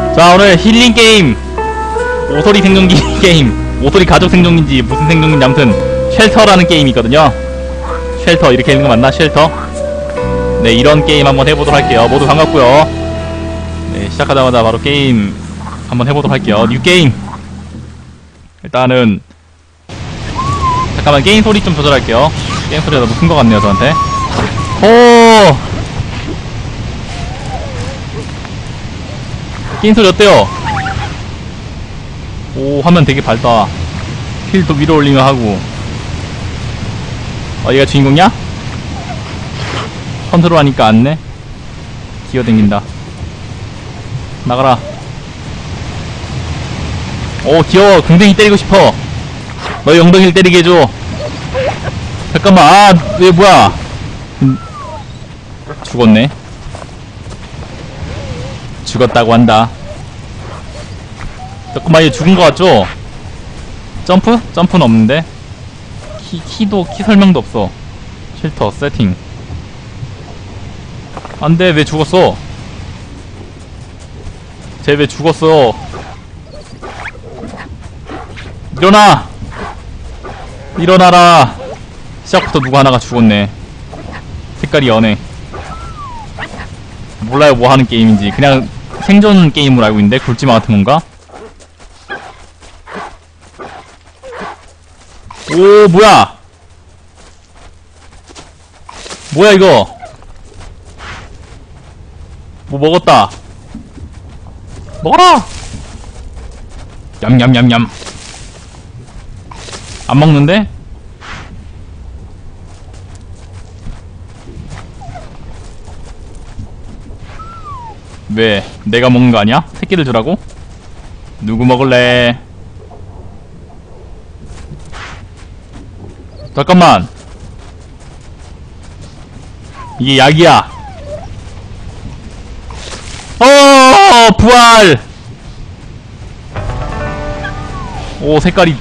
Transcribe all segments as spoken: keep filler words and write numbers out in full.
자, 오늘 힐링 게임, 오소리 생존기 게임, 오소리 가족 생존기인지 무슨 생존기인지 아무튼 쉘터라는 게임이 있거든요. 쉘터 이렇게 있는 거 맞나? 쉘터? 네, 이런 게임 한번 해보도록 할게요. 모두 반갑고요. 네, 시작하자마자 바로 게임 한번 해보도록 할게요. 뉴 게임. 일단은 잠깐만 게임 소리 좀 조절할게요. 게임 소리가 너무 큰 것 같네요, 저한테. 오! 게임 소리 어때요? 오, 화면 되게 밝다. 휠도 위로 올리며 하고. 어, 얘가 주인공이야? 컨트롤 하니까 안네? 기어댕긴다. 나가라. 오, 귀여워. 궁뎅이 때리고 싶어. 너의 엉덩이를 때리게 해줘. 잠깐만. 아, 얘 뭐야? 음, 죽었네. 죽었다고 한다. 잠깐만, 얘 죽은 거 같죠? 점프? 점프는 없는데? 키, 키도, 키 설명도 없어. 쉘터, 세팅. 안 돼, 왜 죽었어? 쟤 왜 죽었어? 일어나! 일어나라! 시작부터 누구 하나가 죽었네. 색깔이 연해. 몰라요, 뭐 하는 게임인지. 그냥 생존 게임으로 알고 있는데? 굴지마 같은 건가? 오, 뭐야! 뭐야, 이거! 뭐 먹었다. 먹어라! 냠냠냠냠. 안 먹는데? 왜? 내가 먹는 거 아니야? 새끼들 주라고? 누구 먹을래? 잠깐만. 이게 약이야. 어, 부활. 오, 색깔이.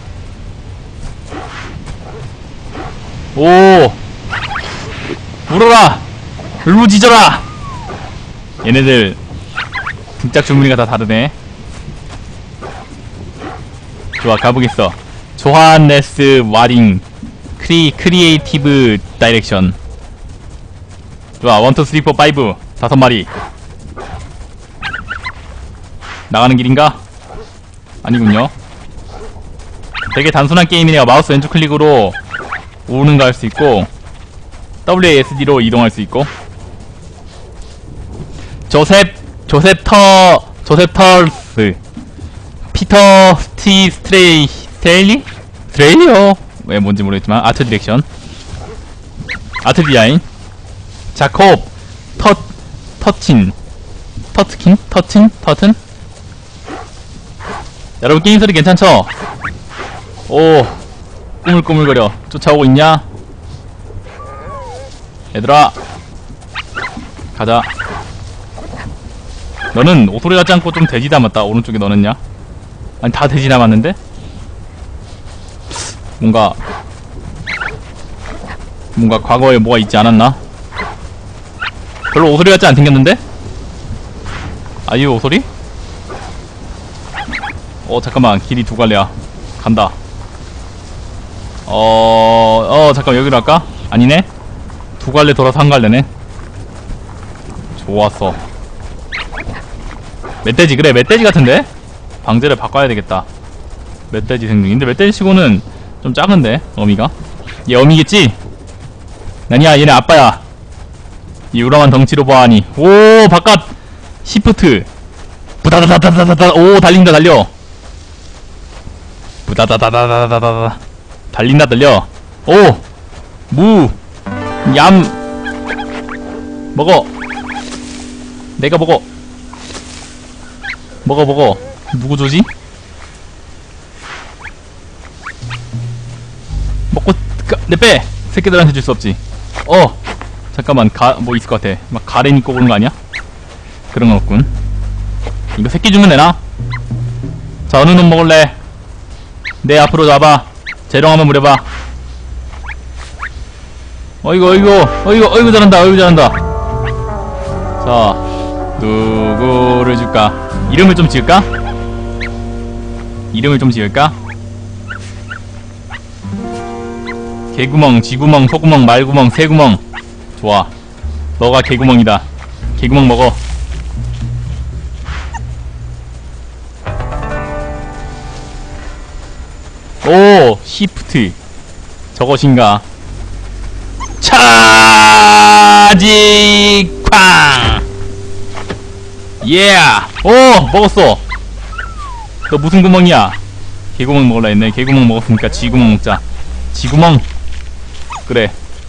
오, 울어라. 울부짖어라. 얘네들 등짝 주머니가 다 다르네. 좋아, 가보겠어. 조하네스 와링 크리 크리에이티브 다이렉션. 좋아, 원, 투, 쓰리, 포, 파이브. 다섯 마리. 나가는 길인가? 아니군요. 되게 단순한 게임이네요. 마우스 왼쪽 클릭으로 오는 거 할 수 있고 더블유 에이 에스 디로 이동할 수 있고. 조셉 조셉 터 조셉 털스 피터 스티 스트레이 스트레일리? 스트레일리요? 왜 뭔지 모르겠지만 아트 디렉션, 아트 디자인. 자콥 터 터친 터트킨? 터친? 터튼? 여러분, 게임 소리 괜찮죠? 오, 꾸물꾸물거려. 쫓아오고 있냐? 얘들아, 가자. 너는 오소리 같지 않고 좀 돼지 닮았다. 오른쪽에 너는냐? 아니, 다 돼지 닮았는데? 뭔가 뭔가 과거에 뭐가 있지 않았나? 별로 오소리 같지 안 생겼는데? 아이 오소리? 어, 잠깐만. 길이 두 갈래야. 간다. 어... 어, 잠깐, 여기로 할까? 아니네? 두 갈래 돌아서 한 갈래네. 좋았어. 멧돼지, 그래, 멧돼지 같은데? 방제를 바꿔야 되겠다. 멧돼지 생중인데, 멧돼지 치고는 좀 작은데, 어미가? 얘 어미겠지? 아니야, 얘네 아빠야. 이 우람한 덩치로 보아하니. 오, 바깥! 시프트! 부다다다다다다. 오, 달린다, 달려! 부다다다다다다다. 달린다, 달려. 오! 무! 얌! 먹어! 내가 먹어! 먹어, 먹어. 누구 조지? 먹고, 가, 내 빼! 새끼들한테 줄 수 없지. 어! 잠깐만, 가, 뭐 있을 것 같아. 막 가렌 입고 그런 거 아니야? 그런 건 없군. 이거 새끼 주면 되나? 자, 어느 놈 먹을래? 내 앞으로 와봐. 재롱 한번 부려봐. 어이구, 어이구, 어이구, 어이구, 잘한다, 어이구, 잘한다. 자, 누구 누구를 줄까? 이름을 좀 지을까? 이름을 좀 지을까? 개구멍, 쥐구멍, 소구멍, 말구멍, 새구멍. 좋아. 너가 개구멍이다. 개구멍 먹어. 오! 시프트. 저것인가? 차지 쾅! 예! 오! 먹었어! 너 무슨 구멍이야? 개구멍 먹으려 했네. 개구멍 먹었으니까 쥐구멍 먹자. 쥐구멍! 그래.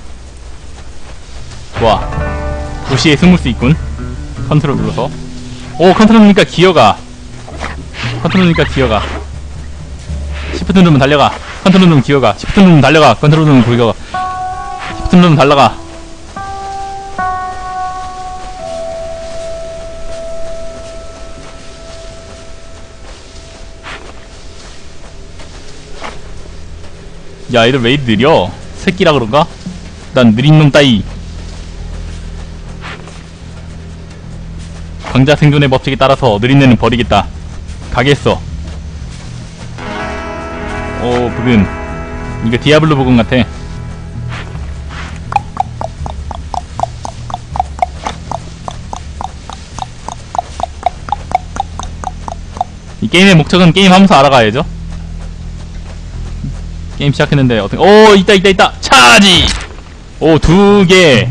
좋아. 도시에 숨을 수 있군. 컨트롤 눌러서. 오! 컨트롤 누르니까 기어가. 컨트롤 누르니까 기어가. 시프트 누르면 달려가. 컨트롤 누르면 기어가. 시프트 누르면 달려가. 컨트롤 누르면 기어가. 시프트 누르면 달려가. 야, 얘들 왜 이리 느려? 새끼라 그런가? 난 느린 놈 따위. 강자 생존의 법칙에 따라서 느린 애는 버리겠다. 가겠어. 오, 부근. 이거 디아블로 부근 같아. 이 게임의 목적은 게임 하면서 알아가야죠. 게임 시작했는데 어떻게? 오, 있다 있다 있다. 차지. 오, 두 개.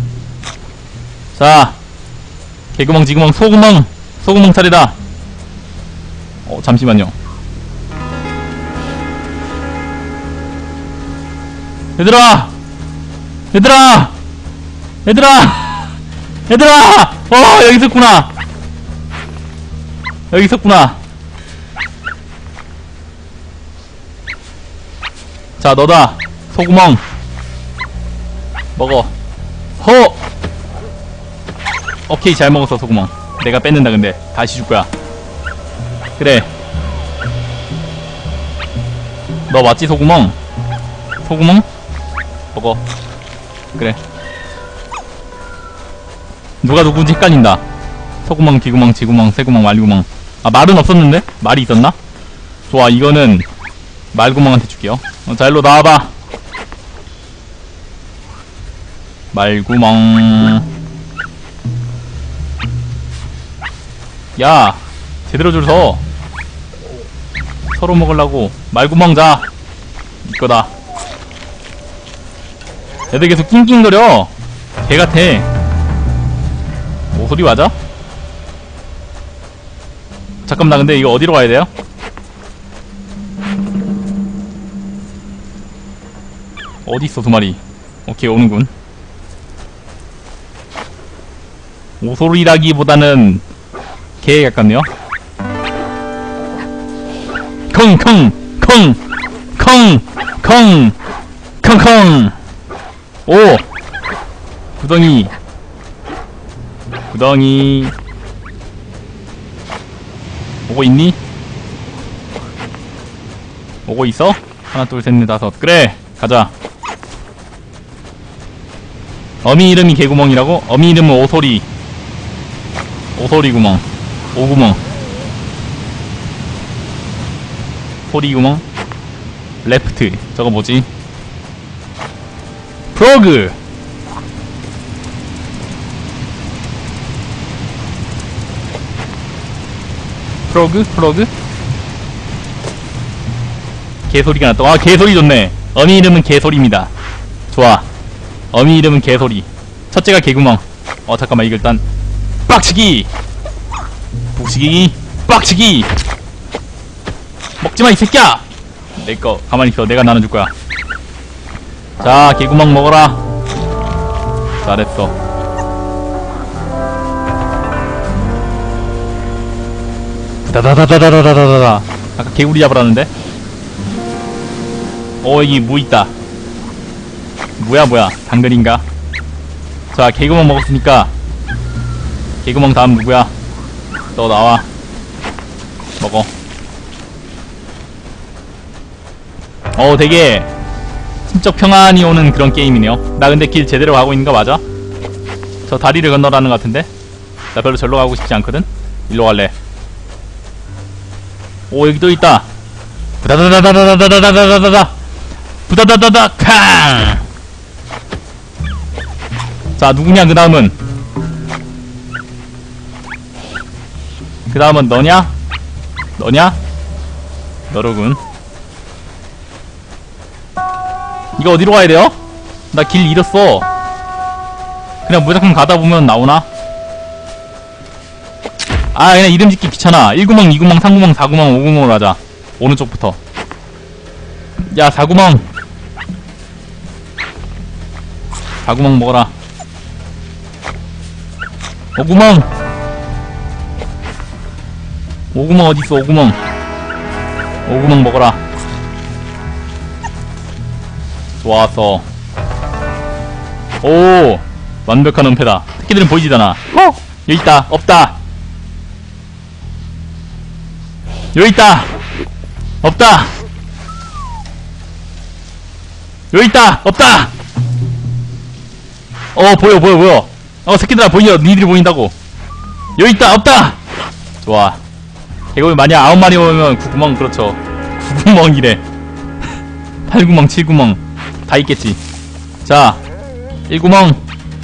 자, 개구멍, 지구멍, 소구멍, 소구멍 차례다. 어, 잠시만요. 얘들아, 얘들아, 얘들아, 얘들아. 어, 여기 있었구나. 여기 있었구나. 자, 너다. 소구멍 먹어. 허. 오케이, 잘 먹었어. 소구멍. 내가 뺏는다. 근데 다시 줄 거야. 그래. 너 맞지? 소구멍. 소구멍 먹어. 그래. 누가 누구인지 헷갈린다. 소구멍, 귀구멍, 지구멍, 새구멍, 말구멍. 아, 말은 없었는데? 말이 있었나? 좋아, 이거는 말구멍한테 줄게요. 어, 자, 일로 나와봐. 말구멍. 야, 제대로 줄 서. 서로 먹으려고. 말구멍 자. 이거다. 애들 계속 낑낑거려. 개같아. 뭐 소리 맞아? 잠깐만, 나 근데 이거 어디로 가야 돼요? 어디있어 두 마리. 오케이, 오는군. 오소리라기보다는 개에 가깝네요. 컹 컹 컹 컹 컹 컹컹. 오! 구덩이. 구덩이. 오고 있니? 오고 있어? 하나 둘 셋 넷 다섯. 그래, 가자. 어미 이름이 개구멍이라고? 어미 이름은 오소리. 오소리구멍. 오구멍. 소리구멍. 레프트. 저거 뭐지? 프로그. 프로그? 프로그? 개소리가 났다. 아, 개소리 좋네. 어미 이름은 개소리입니다. 좋아. 어미 이름은 개소리. 첫째가 개구멍. 어, 잠깐만, 이거 일단 빡치기. 북치기. 빡치기. 먹지마 이 새끼야. 내꺼 가만히 있어. 내가 나눠줄 거야. 자, 개구멍 먹어라. 잘했어. 다다다다다다다다다. 아까 개구리 잡으라는데? 어, 여기 무 있다. 뭐야 뭐야, 당근인가? 자, 개구멍 먹었으니까 개구멍 다음 누구야? 너 나와. 먹어. 어, 되게 심적 평안이 오는 그런 게임이네요. 나 근데 길 제대로 가고 있는 거 맞아? 저 다리를 건너라는 것 같은데? 나 별로 절로 가고 싶지 않거든? 일로 갈래. 오, 여기 또 있다. 부다다다다다다다다다다다. 부다다다다, 캉! 자, 누구냐, 그 다음은. 그 다음은 너냐? 너냐? 너로군. 이거 어디로 가야 돼요? 나 길 잃었어. 그냥 무작정 가다 보면 나오나? 아, 그냥 이름 짓기 귀찮아. 일 구멍, 이 구멍, 삼 구멍, 사 구멍, 오 구멍으로 하자. 오른쪽부터. 야, 사 구멍. 사 구멍 먹어라. 오 구멍. 오 구멍 어딨어, 오 구멍. 오 구멍 먹어라. 좋았어. 오, 완벽한 은폐다. 새끼들은 보이지잖아. 어? 여기 있다. 없다. 여기 있다. 없다. 여기 있다. 없다. 어, 보여 보여 보여. 어, 새끼들아 보여. 니들이 보인다고. 여기 있다. 없다. 좋아. 개구리 만약 아홉 마리 오면 구구멍. 그렇죠. 구구멍이래. 팔 구멍, 칠 구멍 다 있겠지. 자, 일 구멍.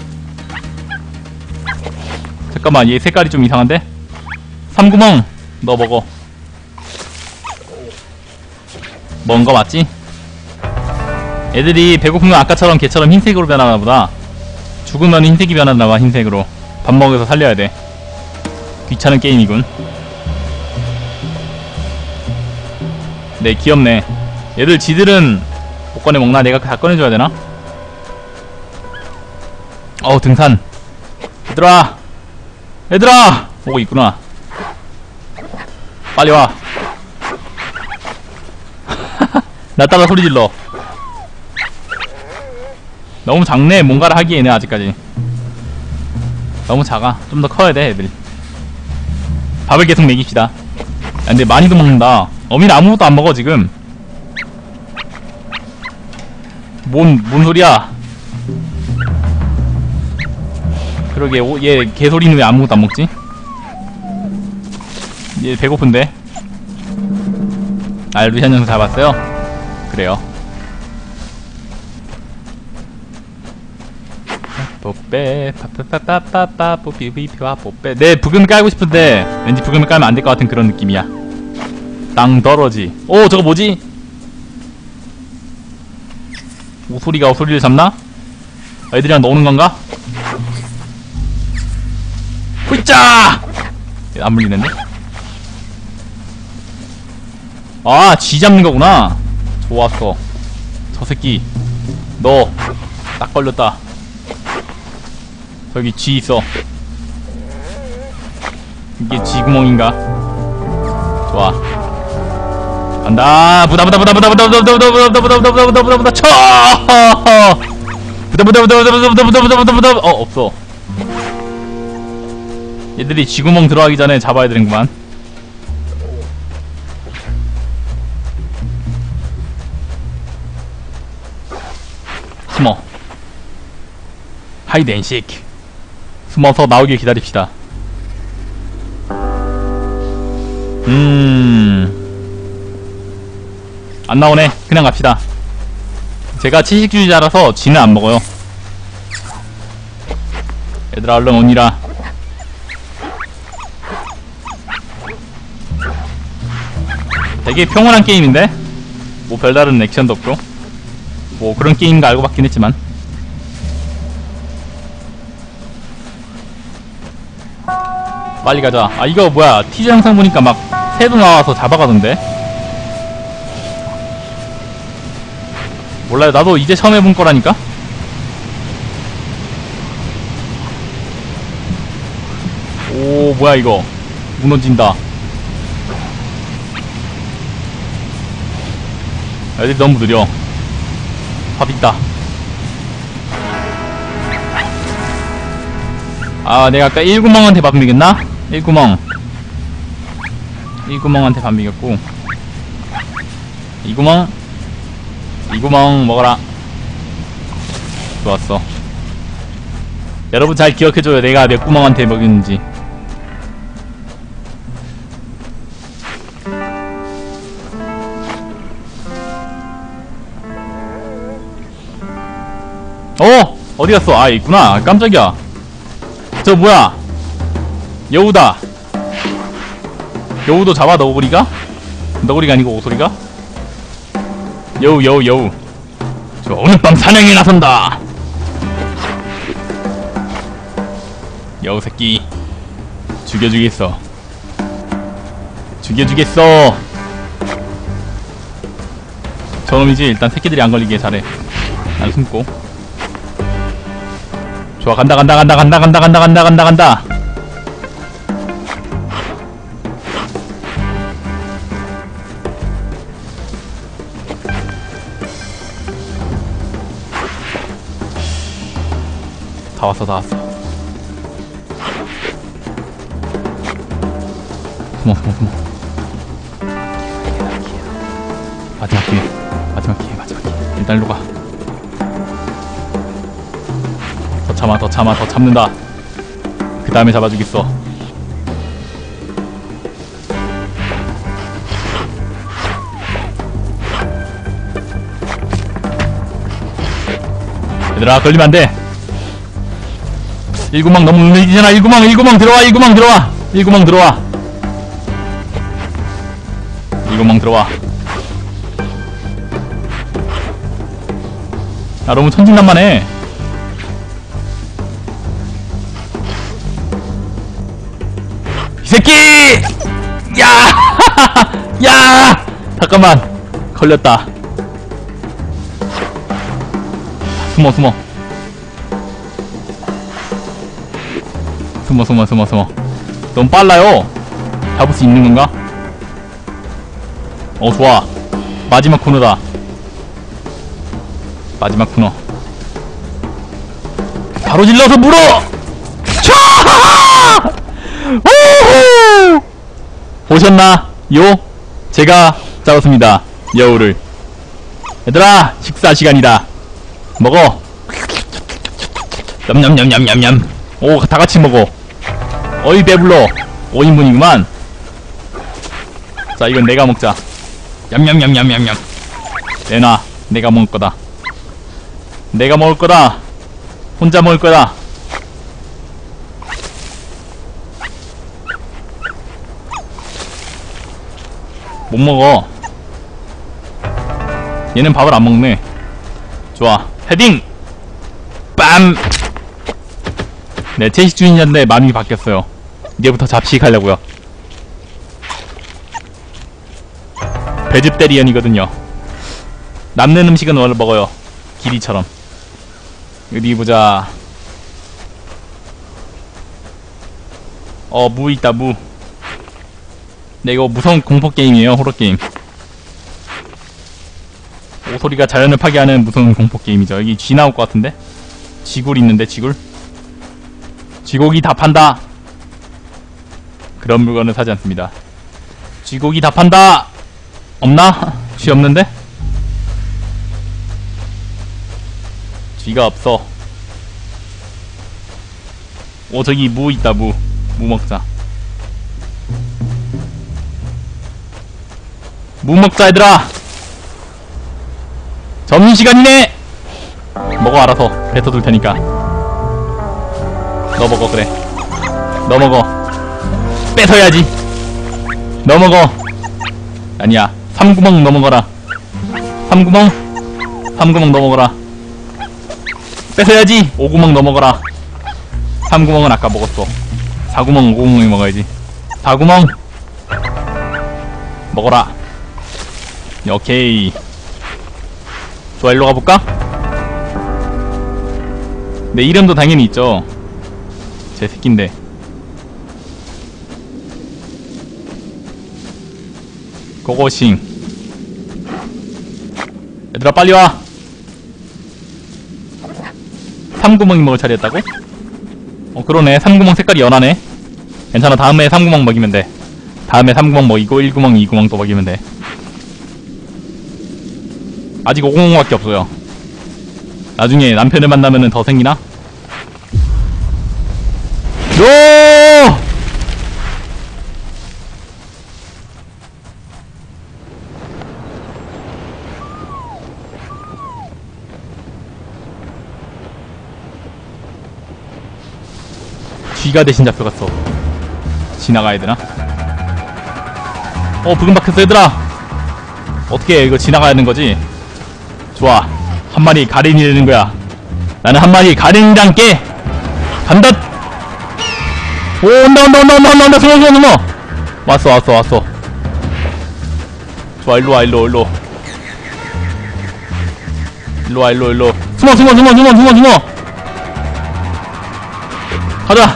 잠깐만, 얘 색깔이 좀 이상한데? 삼 구멍. 너 먹어. 먹은 거 맞지? 애들이 배고프면 아까처럼 걔처럼 흰색으로 변하나보다. 죽으면 흰색이 변하나봐. 흰색으로 밥 먹여서 살려야 돼. 귀찮은 게임이군. 네, 귀엽네. 얘들 지들은 못 꺼내 먹나? 내가 다 꺼내줘야 되나? 어우, 등산. 얘들아, 얘들아, 오고 있구나. 빨리 와. 나 따라 소리 질러. 너무 작네. 뭔가를 하기에는 아직까지 너무 작아. 좀 더 커야 돼 애들. 밥을 계속 먹입시다. 야, 근데 많이도 먹는다. 어미는 아무것도 안 먹어 지금. 뭔, 뭔 소리야. 그러게. 오, 얘 개소리는 왜 아무것도 안 먹지? 얘 배고픈데. 아, 루시안 녀석 잡았어요? 그래요. 뽀빼 파파파파파파 뽀삐삐피와 뽀빼. 네, 부금을 깔고 싶은데 왠지 부금을 깔면 안 될 것 같은 그런 느낌이야. 땅떨어지. 오, 저거 뭐지? 우소리가 우소리를 잡나? 애들이랑 노는 건가? 후이짜! 안 물리는데? 아, 쥐 잡는 거구나. 좋았어. 저 새끼 너 딱 걸렸다. 저기 쥐 있어. 이게 쥐 구멍인가? 좋아. 간다. 부다 부다 부다 부다 부다 부다 부다 부다 부다 부다 부다 부다 부다 부다 부다 쳐. 부다 부다 부다 부다 부다 부다 부다 부다 부다. 어, 없어. 얘들이 쥐 구멍 들어가기 전에 잡아야 되는구만. 숨어. 하이덴식. 숨어서 나오길 기다립시다. 음... 안 나오네. 그냥 갑시다. 제가 채식주의자라서 쥐는 안 먹어요. 얘들아 얼른 오니라. 되게 평온한 게임인데? 뭐 별다른 액션도 없고 뭐 그런 게임인가 알고 봤긴 했지만. 빨리 가자. 아, 이거 뭐야, 티저 영상 보니까 막 새도 나와서 잡아가던데. 몰라요. 나도 이제 처음 해본 거라니까. 오, 뭐야 이거. 무너진다. 애들이 너무 느려. 밥 있다. 아, 내가 아까 일 구멍한테 밥 먹였나? 일 구멍 일 구멍한테 밥 먹였고, 이 구멍 이 구멍 먹어라. 좋았어. 여러분 잘 기억해줘요. 내가 몇 구멍한테 먹였는지. 어! 어디 갔어? 아, 있구나. 깜짝이야. 저 뭐야? 여우다. 여우도 잡아, 너구리가? 너구리가 아니고 오소리가? 여우, 여우, 여우. 저 오늘 밤 사냥에 나선다. 여우 새끼. 죽여주겠어. 죽여주겠어. 저놈이지. 일단 새끼들이 안 걸리게 잘해. 난 숨고. 좋아, 간다 간다 간다 간다 간다 간다 간다 간다 간다. 다 왔어, 다 왔어. 숨어, 숨어, 숨어. 마지막 기회, 마지막 기회, 마지막 기회. 일단 일로 가. 더 참아, 더 참아, 더 참는다. 그 다음에 잡아주겠어. 얘들아, 걸리면 안 돼. 일구멍 너무 느리잖아. 일구멍, 일구멍 들어와, 일구멍 들어와, 일구멍 들어와, 일구멍 들어와. 아, 너무 천진난만해. 이 새끼! 야! 야! 잠깐만. 걸렸다. 숨어, 숨어. 숨어, 숨어, 숨어, 숨어. 너무 빨라요. 잡을 수 있는 건가? 어, 좋아. 마지막 코너다. 마지막 코너. 바로 질러서 물어! 촤하하! 오호! 보셨나? 요? 제가 잡았습니다. 여우를. 얘들아, 식사 시간이다. 먹어. 냠냠냠냠냠냠. 오, 다같이 먹어. 어이, 배불러. 오 인분이구만. 자, 이건 내가 먹자. 냠냠냠냠냠냠. 내놔. 내가 먹을 거다. 내가 먹을 거다. 혼자 먹을 거다. 못 먹어. 얘는 밥을 안 먹네. 좋아. 헤딩! 빰! 네, 채식 주인이었는데 마음이 바뀌었어요. 이제부터 잡식하려고요. 베집테리언이거든요. 남는 음식은 원래 먹어요. 길이처럼. 어디 보자. 어, 무 있다, 무. 네, 이거 무서운 공포게임이에요. 호러게임. 오소리가 자연을 파괴하는 무서운 공포게임이죠. 여기 쥐 나올 것 같은데? 쥐굴 있는데, 쥐굴? 쥐고기 다 판다! 그런 물건을 사지 않습니다. 쥐고기 다 판다! 없나? 쥐 없는데? 쥐가 없어. 오, 저기 무 있다, 무. 무 먹자. 무 먹자, 얘들아! 점심시간이네! 먹어, 알아서. 뱉어둘 테니까. 너 먹어, 그래. 너 먹어. 뺏어야지. 너 먹어. 아니야. 삼구멍 넘어가라. 삼구멍? 삼구멍 넘어가라. 뺏어야지. 오구멍 넘어가라. 삼구멍은 아까 먹었어. 사구멍, 오구멍이 먹어야지. 사구멍 먹어라. 오케이. 좋아, 일로 가볼까? 내 이름도 당연히 있죠. 제 새끼인데. 고고싱. 얘들아, 빨리 와. 삼구멍이 먹을 차례였다고? 어, 그러네. 삼구멍 색깔이 연하네. 괜찮아. 다음에 삼구멍 먹이면 돼. 다음에 삼구멍 먹이고 일구멍, 이구멍 또 먹이면 돼. 아직 오구멍밖에 없어요. 나중에 남편을 만나면은 더 생기나? 요! 쥐가 대신 잡혀갔어. 지나가야 되나? 어, 부금 박혔어, 얘들아! 어떻게 해, 이거 지나가야 하는 거지? 좋아. 한 마리 가린이 되는 거야. 나는 한 마리 가린이랑 깨! 간다! 오, 온다, 온다, 온다, 온다, 온다, 온다, 숨어, 숨어, 숨어! 왔어, 왔어, 왔어. 좋아, 일로와, 일로, 일로. 일로와, 일로, 일로. 숨어, 숨어, 숨어, 숨어, 숨어, 숨어! 가자!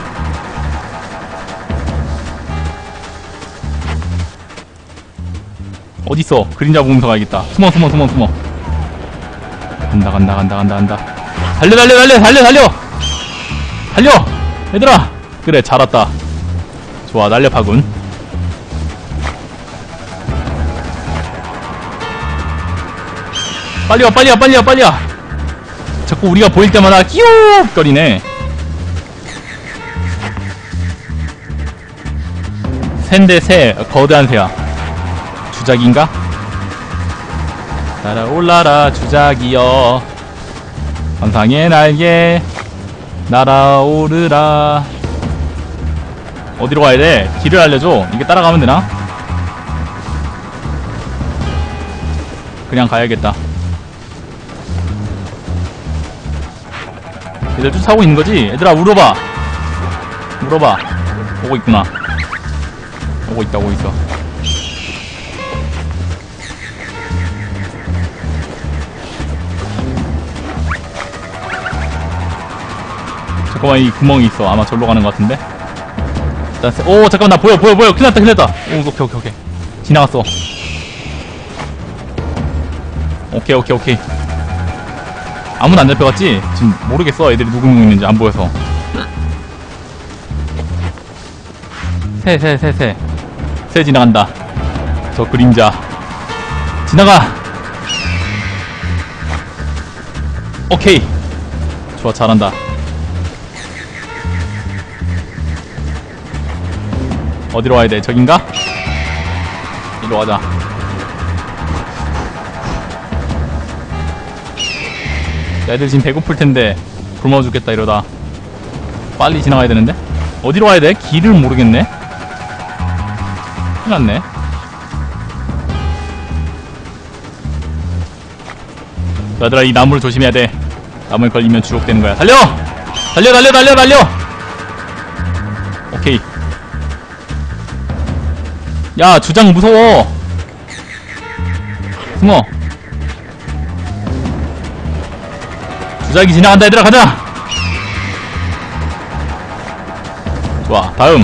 어딨어? 그림자 보면서 가야겠다. 숨어, 숨어, 숨어, 숨어. 간다, 간다, 간다, 간다, 간다. 달려, 달려, 달려, 달려, 달려! 달려! 얘들아! 그래, 잘 왔다. 좋아, 날렵하군. 빨리 와, 빨리 와, 빨리 와, 빨리 와! 자꾸 우리가 보일 때마다 끼옥거리네. 샌데 새, 거대한 새야. 주작인가? 날아올라라 주작이여, 환상의 날개 날아오르라. 어디로 가야 돼? 길을 알려줘. 이게 따라가면 되나? 그냥 가야겠다. 얘들 쫓아오고 있는 거지? 얘들아, 물어봐. 물어봐. 오고 있구나. 오고 있다, 오고 있어. 잠깐만, 이 구멍이 있어. 아마 절로 가는 것 같은데? 일단, 세... 오, 잠깐만, 나 보여, 보여, 보여. 큰일 났다, 큰일 났다. 오, 오케이, 오케이, 오케이. 지나갔어. 오케이, 오케이, 오케이. 아무도 안 잡혀갔지? 지금 모르겠어. 애들이 누구 누구 있는지 안 보여서. 새, 새, 새, 새. 새 지나간다. 저 그림자. 지나가! 오케이. 좋아, 잘한다. 어디로 와야 돼? 저긴가? 이리로 가자. 애들 지금 배고플 텐데 굶어 죽겠다 이러다. 빨리 지나가야 되는데? 어디로 가야 돼? 길을 모르겠네? 큰일 났네. 얘들아, 이 나무를 조심해야 돼. 나무에 걸리면 주옥되는 거야. 달려! 달려, 달려, 달려, 달려! 오케이. 야, 주장 무서워! 숨어! 주작이 지나간다, 얘들아, 가자! 좋아, 다음.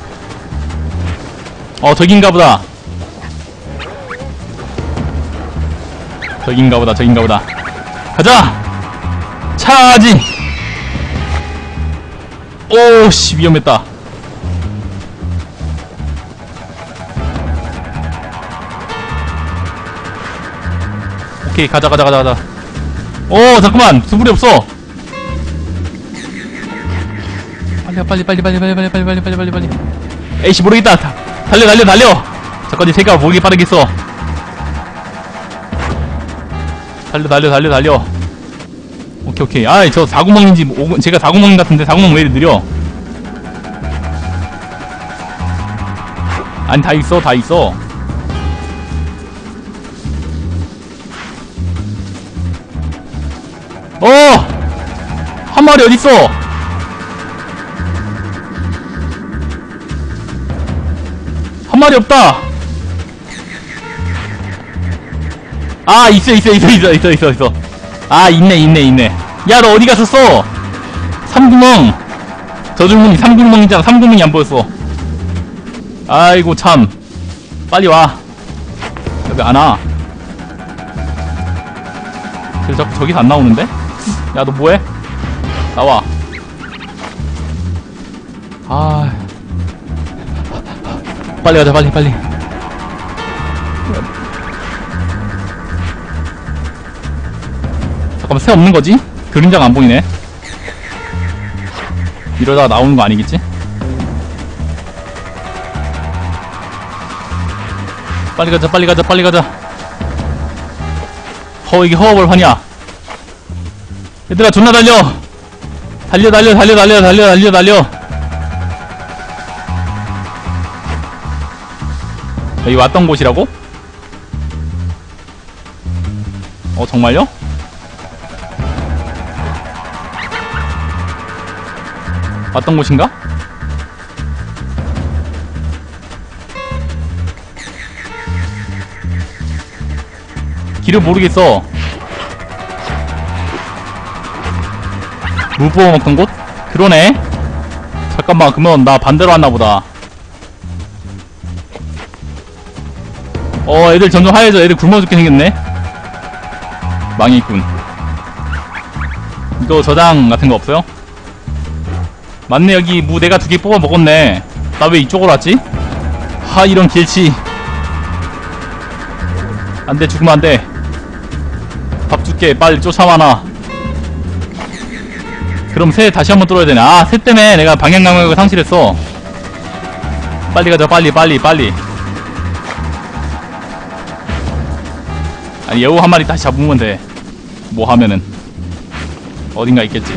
어, 저긴가 보다. 저긴가 보다, 저긴가 보다. 가자! 차지! 오씨, 위험했다. 오케이, 가자, 가자, 가자, 가자. 오, 잠깐만, 수불이 없어. 빨리, 빨리, 빨리, 빨리, 빨리, 빨리, 빨리, 빨리, 빨리, 빨리, 빨리. 에이씨, 모르겠다. 달려, 달려, 달려. 잠깐, 이 새가 목이 빠르겠어. 달려, 달려, 달려, 달려. 오케이, 오케이. 아이, 저 사구멍인지, 오, 제가 사구멍인 같은데, 사구멍 왜 이리 느려? 아니, 다 있어, 다 있어. 어! 한 마리 어딨어? 한 마리 없다! 아, 있어, 있어, 있어, 있어, 있어, 있어, 있어. 아, 있네, 있네, 있네. 야, 너 어디 갔었어? 삼구멍. 저줄무늬 삼구멍이잖아. 삼구멍이 안 보였어. 아이고, 참. 빨리 와. 여기 안 와. 자꾸 저기서 안 나오는데? 야, 너 뭐해? 나와. 아, 빨리 가자, 빨리, 빨리. 잠깐만, 새 없는 거지? 그림자가 안 보이네. 이러다가 나오는 거 아니겠지? 빨리 가자, 빨리 가자, 빨리 가자. 허, 이게 허허벌판이야. 얘들아, 존나 달려! 달려, 달려, 달려, 달려, 달려, 달려, 달려. 여기 왔던 곳이라고? 어 정말요? 왔던 곳인가? 길을 모르겠어. 무 부어 먹던 곳? 그러네. 잠깐만, 그러면 나 반대로 왔나보다. 어, 애들 점점 하얘져. 애들 굶어 죽게 생겼네. 망했군. 이거 저장 같은 거 없어요? 맞네, 여기 무 내가 두 개 뽑아 먹었네. 나 왜 이쪽으로 왔지? 하, 이런 길치. 안 돼, 죽으면 안 돼. 밥 줄게. 빨리 쫓아와나. 그럼 새 다시 한번 뚫어야 되네. 아, 새 때문에 내가 방향 감각을 상실했어. 빨리 가자. 빨리 빨리 빨리. 아니, 여우 한 마리 다시 잡으면 돼. 뭐 하면은 어딘가 있겠지.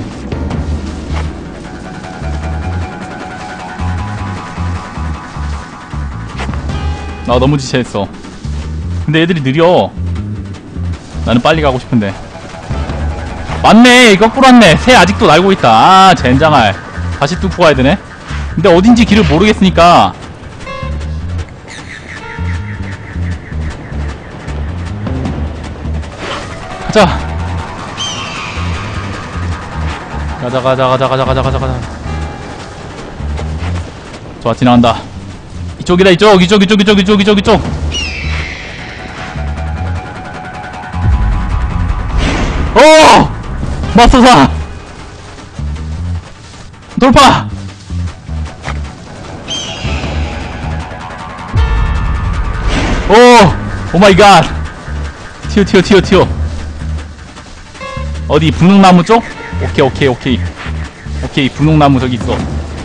나 너무 지체했어. 근데 애들이 느려. 나는 빨리 가고 싶은데. 맞네, 거꾸로 왔네. 새 아직도 날고 있다. 아, 젠장할. 다시 뚫고 가야 되네. 근데 어딘지 길을 모르겠으니까. 가자. 가자, 가자, 가자, 가자, 가자, 가자, 가자. 좋아, 지나간다. 이쪽이다, 이쪽, 이쪽, 이쪽, 이쪽, 이쪽, 이쪽, 이쪽. 오! 마스터사! 돌파! 오! 오마이갓! 튀어, 튀어, 튀어, 튀어. 어디, 분홍나무 쪽? 오케이, 오케이, 오케이. 오케이, 분홍나무 저기 있어.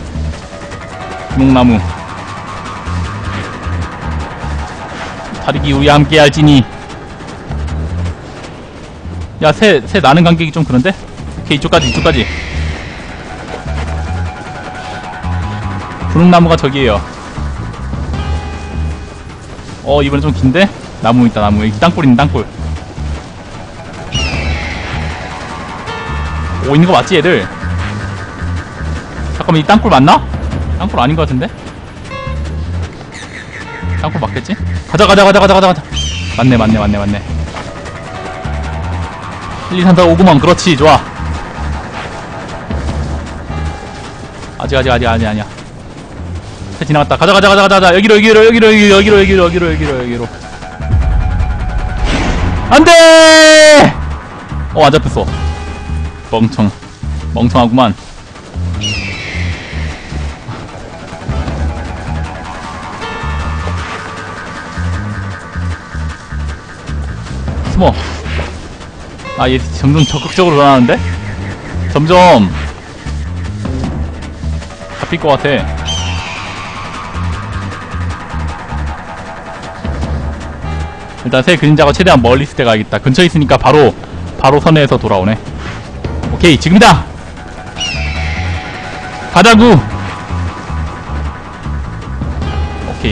분홍나무. 다리기 우리 함께 할지니. 야, 새, 새 나는 간격이 좀 그런데? 오케이, 이쪽까지, 이쪽까지. 분홍나무가 저기에요. 어, 이번엔 좀 긴데? 나무 있다, 나무. 여기 땅굴 있는 땅굴. 오, 있는 거 맞지, 얘들? 잠깐만, 이 땅굴 맞나? 땅굴 아닌 거 같은데? 땅굴 맞겠지? 가자, 가자, 가자, 가자, 가자, 가자. 맞네, 맞네, 맞네, 맞네. 일, 이, 삼, 사, 오, 구만. 그렇지, 좋아. 아직, 아직, 아직, 아직, 아니야. 새 지나갔다. 가자, 가자, 가자, 가자, 가자. 여기로, 여기로, 여기로, 여기로, 여기로, 여기로, 여기로, 여기로, 여기로. 안 돼! 어, 안 잡혔어. 멍청. 멍청하구만. 숨어. 아, 얘 점점 적극적으로 변하는데? 점점 잡힐 것 같아. 일단 새 그림자가 최대한 멀리 있을 때 가야겠다. 근처에 있으니까 바로 바로 선에서 돌아오네. 오케이, 지금이다! 가자구! 오케이.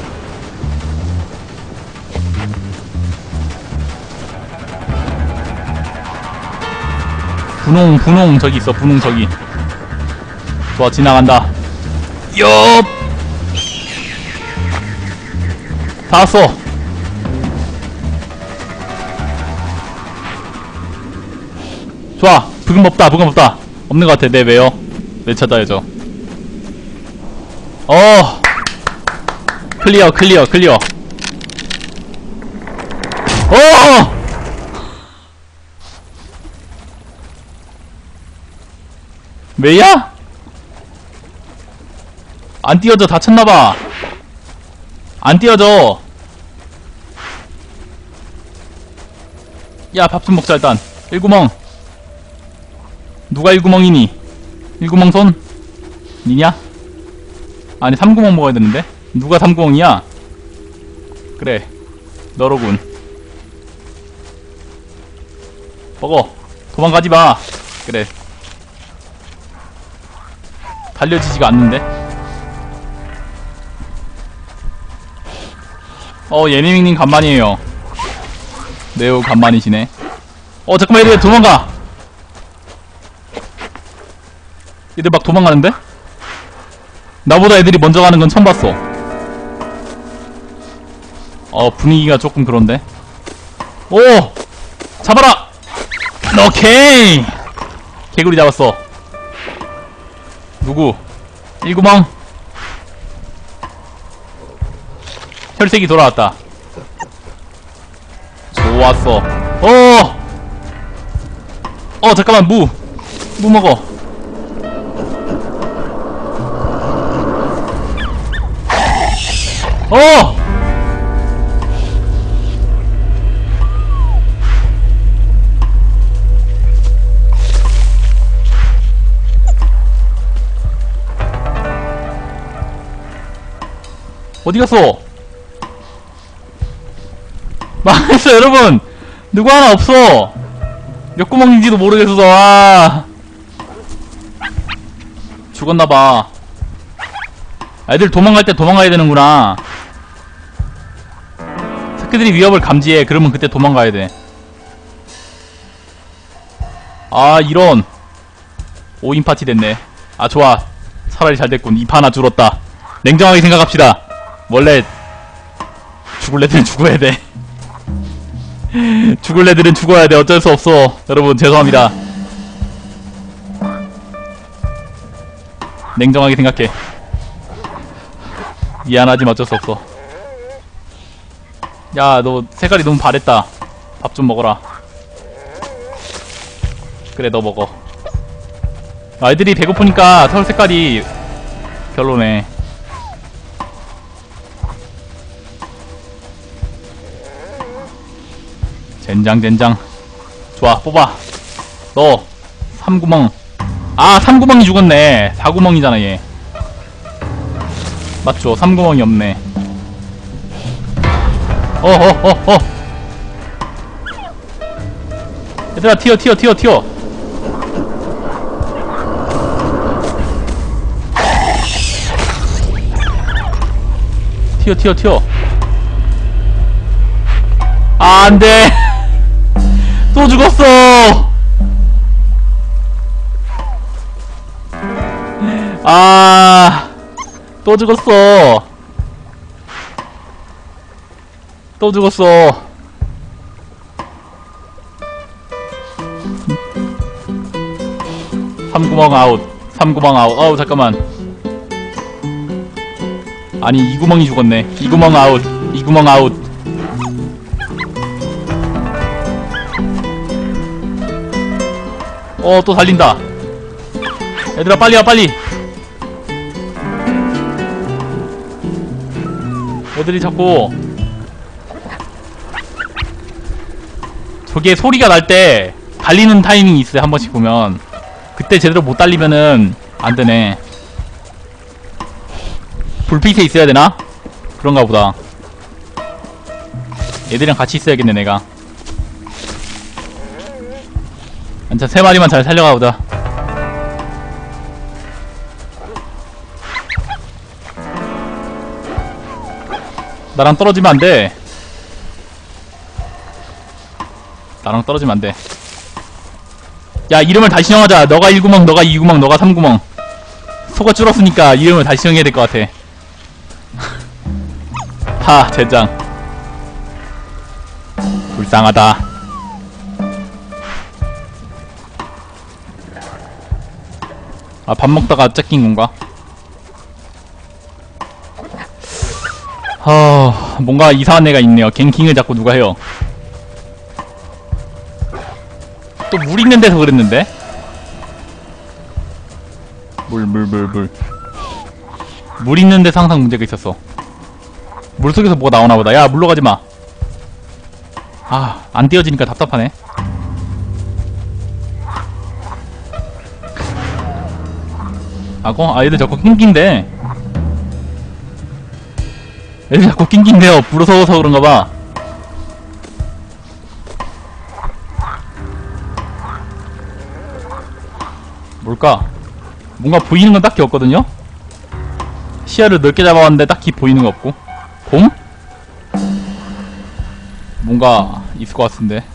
분홍, 분홍 저기 있어. 분홍 저기. 좋아, 지나간다. 엽! 다 왔어. 좋아. 부금 없다, 부금 없다. 없는 것 같아. 네, 왜요? 네, 찾아야죠. 어! 클리어, 클리어, 클리어. 어! 왜야? 안 띄어져. 다쳤나봐. 안 띄어져. 야, 밥 좀 먹자 일단. 일구멍. 누가 일구멍이니? 일구멍 손? 니냐? 아니, 삼구멍 먹어야 되는데? 누가 삼구멍이야? 그래, 너로군. 먹어. 도망가지마. 그래. 달려지지가 않는데? 어, 예니밍님 간만이에요. 매우 간만이시네. 어, 잠깐만, 얘들 도망가! 얘들 막 도망가는데? 나보다 애들이 먼저 가는 건 처음 봤어. 어, 분위기가 조금 그런데. 오! 잡아라! 오케이! 개구리 잡았어. 누구? 일구멍. 혈색이 돌아왔다. 좋았어. 어! 어, 잠깐만, 무! 무 먹어. 어! 어디 갔어? 망했어, 여러분! 누구 하나 없어! 몇 구멍인지도 모르겠어, 아. 죽었나봐. 애들 도망갈 때 도망가야 되는구나. 새끼들이 위협을 감지해. 그러면 그때 도망가야 돼. 아, 이런. 오 인 파티 됐네. 아, 좋아. 차라리 잘 됐군. 이 파 하나 줄었다. 냉정하게 생각합시다. 원래 죽을 애들은 죽어야 돼. 죽을 애들은 죽어야 돼. 어쩔 수 없어. 여러분 죄송합니다. 냉정하게 생각해. 미안하지만 어쩔 수 없어. 야, 너 색깔이 너무 바랬다. 밥 좀 먹어라. 그래, 너 먹어. 아이들이 배고프니까 털 색깔이 별로네. 젠장 젠장. 좋아, 뽑아. 너 삼 구멍. 아, 삼 구멍이 죽었네. 사 구멍이잖아 얘. 맞죠? 삼 구멍이 없네. 어어어어. 얘들아, 튀어 튀어 튀어 튀어. 튀어 튀어 튀어. 아, 안돼. 또 죽었어. 아, 또 죽었어. 또 죽었어. 삼 구멍 아웃. 삼 구멍 아웃. 어우, 잠깐만. 아니, 이 구멍이 죽었네. 이 구멍 아웃. 이 구멍 아웃. 어, 또 달린다. 얘들아, 빨리 와, 빨리. 애들이 자꾸 저게 소리가 날 때 달리는 타이밍이 있어요. 한 번씩 보면. 그때 제대로 못 달리면은 안 되네. 불빛에 있어야 되나? 그런가 보다. 얘들이랑 같이 있어야겠네, 내가. 자, 세 마리만 잘 살려가 보자. 나랑 떨어지면 안 돼. 나랑 떨어지면 안 돼. 야, 이름을 다시 정하자. 너가 일 구멍, 너가 이 구멍, 너가 삼 구멍. 소가 줄었으니까 이름을 다시 정해야 될 것 같아. 하, 젠장. 불쌍하다. 아, 밥 먹다가 째낀 건가? 하, 뭔가 이상한 애가 있네요. 갱킹을 자꾸 누가 해요. 또 물 있는 데서 그랬는데? 물, 물, 물, 물. 물 있는 데서 항상 문제가 있었어. 물속에서 뭐가 나오나보다. 야, 물로 가지마. 아, 안 띄어지니까 답답하네. 아고? 아, 얘들 자꾸 낑낑대. 얘들 자꾸 낑낑대요. 무서워서 그런가봐. 뭘까? 뭔가 보이는 건 딱히 없거든요? 시야를 넓게 잡아왔는데 딱히 보이는 거 없고. 곰? 뭔가 있을 것 같은데.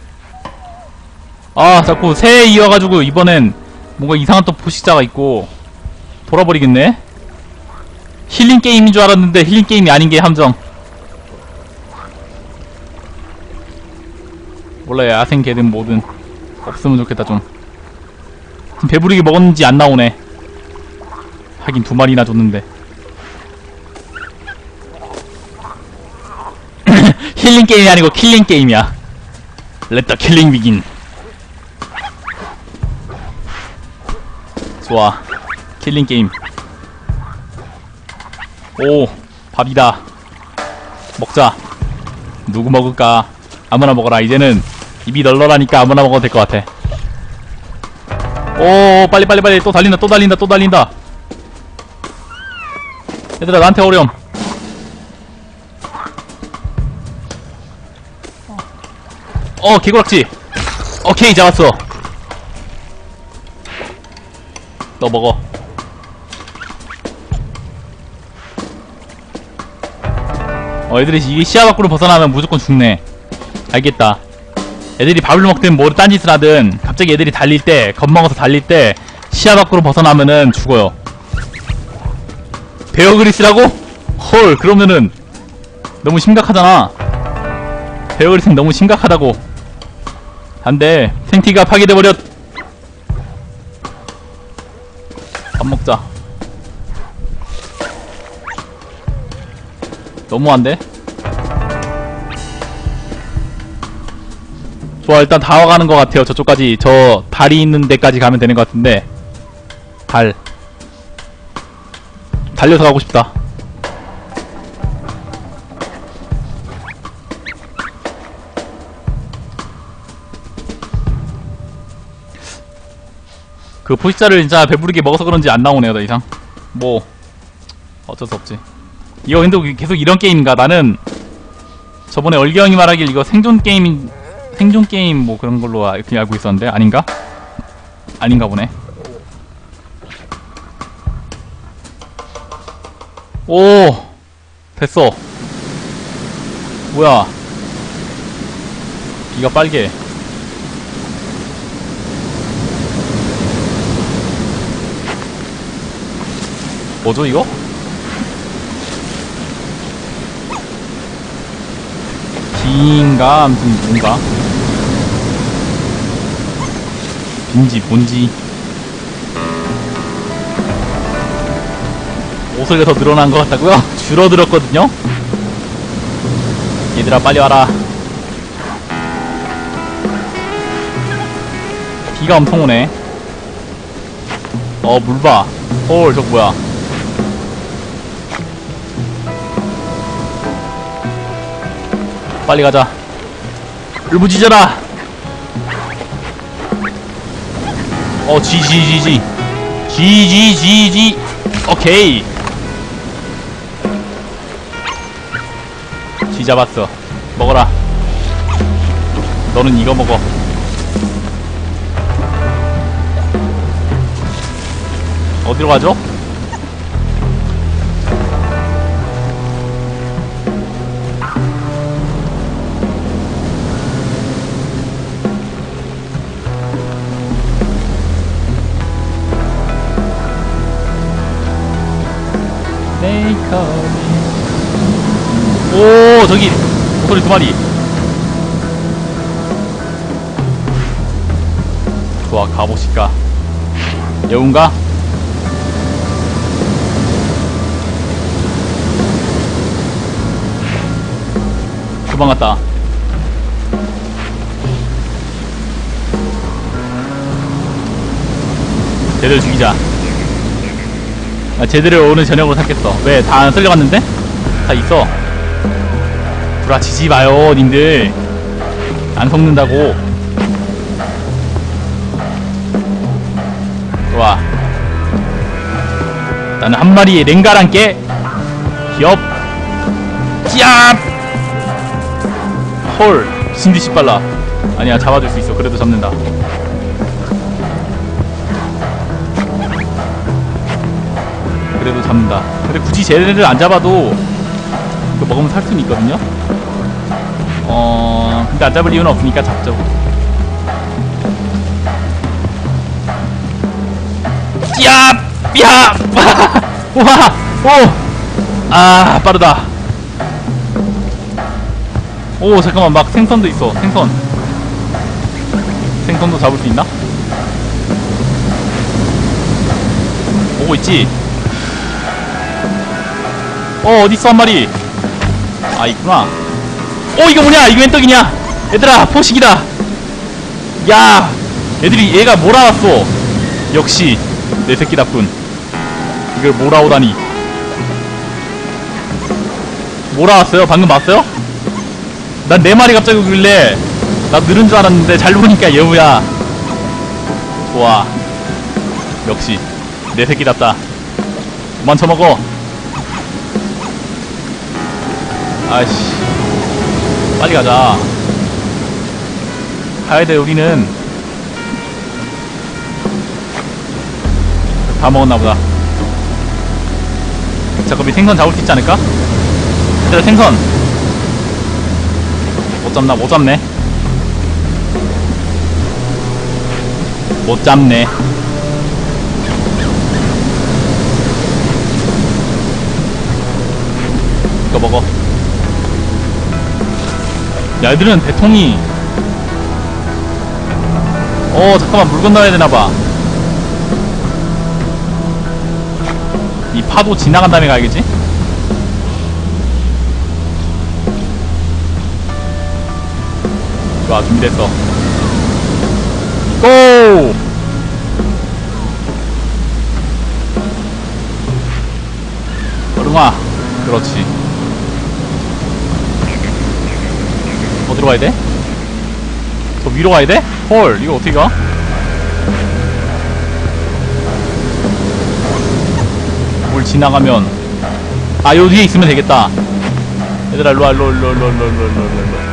아 자꾸 새해 이어가지고 이번엔 뭔가 이상한 또 포식자가 있고 돌아버리겠네. 힐링 게임인 줄 알았는데 힐링 게임이 아닌 게 함정. 몰라요. 야생 개든 뭐든 없으면 좋겠다 좀. 지금 배부르게 먹었는지 안 나오네. 하긴 두 마리나 줬는데. 힐링 게임이 아니고 킬링 게임이야. Let the killing begin. 좋아. 킬링 게임. 오, 밥이다. 먹자. 누구 먹을까? 아무나 먹어라. 이제는 입이 널널하니까 아무나 먹어도 될 것 같아. 오, 빨리 빨리 빨리. 또 달린다 또 달린다 또 달린다. 얘들아 나한테 오렴. 어 개구락지. 오케이 잡았어. 너 먹어. 어 애들이 이게 시야 밖으로 벗어나면 무조건 죽네. 알겠다. 애들이 밥을 먹든 뭐 딴짓을 하든 갑자기 애들이 달릴 때 겁먹어서 달릴 때 시야 밖으로 벗어나면은 죽어요. 베어 그리스라고? 헐 그러면은 너무 심각하잖아. 베어 그리스는 너무 심각하다고. 안돼. 생티가 파괴돼버렸. 밥 먹자. 너무한데? 좋아 일단 다 와가는 것 같아요. 저쪽까지 저 달이 있는 데까지 가면 되는 것 같은데. 달 달려서 가고 싶다. 그 포식자를 진짜 배부르게 먹어서 그런지 안 나오네요 더 이상. 뭐 어쩔 수 없지. 이거 근데 계속 이런 게임인가? 나는 저번에 얼기형이 말하길 이거 생존 게임 생존 게임 뭐 그런 걸로 그냥 알고 있었는데 아닌가? 아닌가 보네. 오 됐어. 뭐야 비가 빨개. 뭐죠 이거? 비인가? 아무튼 뭔가 빈지 뭔지. 옷을 더 늘어난 것 같다고요? 줄어들었거든요? 얘들아 빨리 와라. 비가 엄청 오네. 어 물봐. 헐 저거 뭐야. 빨리 가자. 울부짖어라. 어 지지지지 지지지지. 오케이 쥐 잡았어. 먹어라. 너는 이거 먹어. 어디로 가죠? 오 저기 목소리 두 마리. 좋아 가보실까. 여운가? 도망갔다. 쟤들 죽이자. 아, 쟤들을 오늘 저녁으로 삼겠어. 왜? 다 안 쓸려갔는데? 다 있어. 불아치지 마요 님들. 안 속는다고. 좋아. 나는 한 마리의 랭가랑 깨. 기업. 짭. 헐 미친듯이 빨라. 아니야 잡아줄 수 있어. 그래도 잡는다. 그래도 잡는다. 근데 굳이 쟤네를 안 잡아도 이거 먹으면 살 수는 있거든요. 어 아직도 안 잡을 이유는 없으니까 잡죠. 야! 야! 와! 오! 아, 빠르다. 오, 잠깐만, 막 생선도 있어. 생선. 생선도 잡을 수 있나? 오고 있지? 어, 어딨어, 한 마리? 아, 있구나. 어, 이거 뭐냐? 이거 웬 떡이냐? 얘들아, 포식이다. 야! 애들이, 얘가 몰아왔어. 역시, 내 새끼답군. 이걸 몰아오다니. 몰아왔어요? 방금 봤어요? 난 네 마리 갑자기 오길래 나 늘은 줄 알았는데 잘 보니까 여우야. 좋아. 역시 내 새끼답다. 그만 쳐먹어. 아이씨, 빨리 가자. 가야돼. 우리는 다 먹었나보다. 자, 그럼 이 생선 잡을 수 있지 않을까? 얘들아, 생선 못 잡나? 못 잡네. 못 잡네. 이거 먹어. 야, 애들은 배통이. 어, 잠깐만, 물 건너야 되나봐. 이 파도 지나간 다음에 가야겠지? 좋아, 준비됐어. 고! 얼음아. 그렇지. 어디로 가야 돼? 저 위로 가야 돼? 헐, 이거 어떻게 가? 물 지나가면, 아, 요 뒤에 있으면 되겠다. 얘들아, 일로와, 일로, 일로, 일로, 일로, 일로, 일로.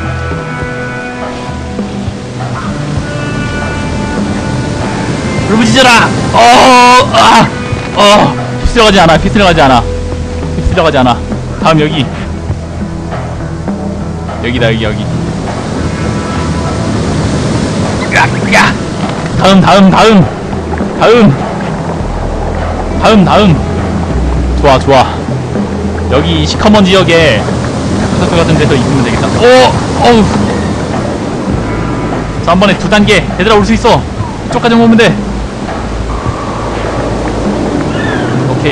불부지져라! 어, 아, 어, 휩쓸려가지 않아, 휩쓸려가지 않아. 휩쓸려가지 않아. 다음 여기. 여기다, 여기, 여기. 야, 야! 다음, 다음, 다음! 다음! 다음, 다음! 좋아, 좋아. 여기 시커먼 지역에 다크서클 같은 데서 있으면 되겠다. 오! 어우! 자, 한 번에 두 단계. 얘들아, 올 수 있어! 이쪽까지 오면 돼! 오케이.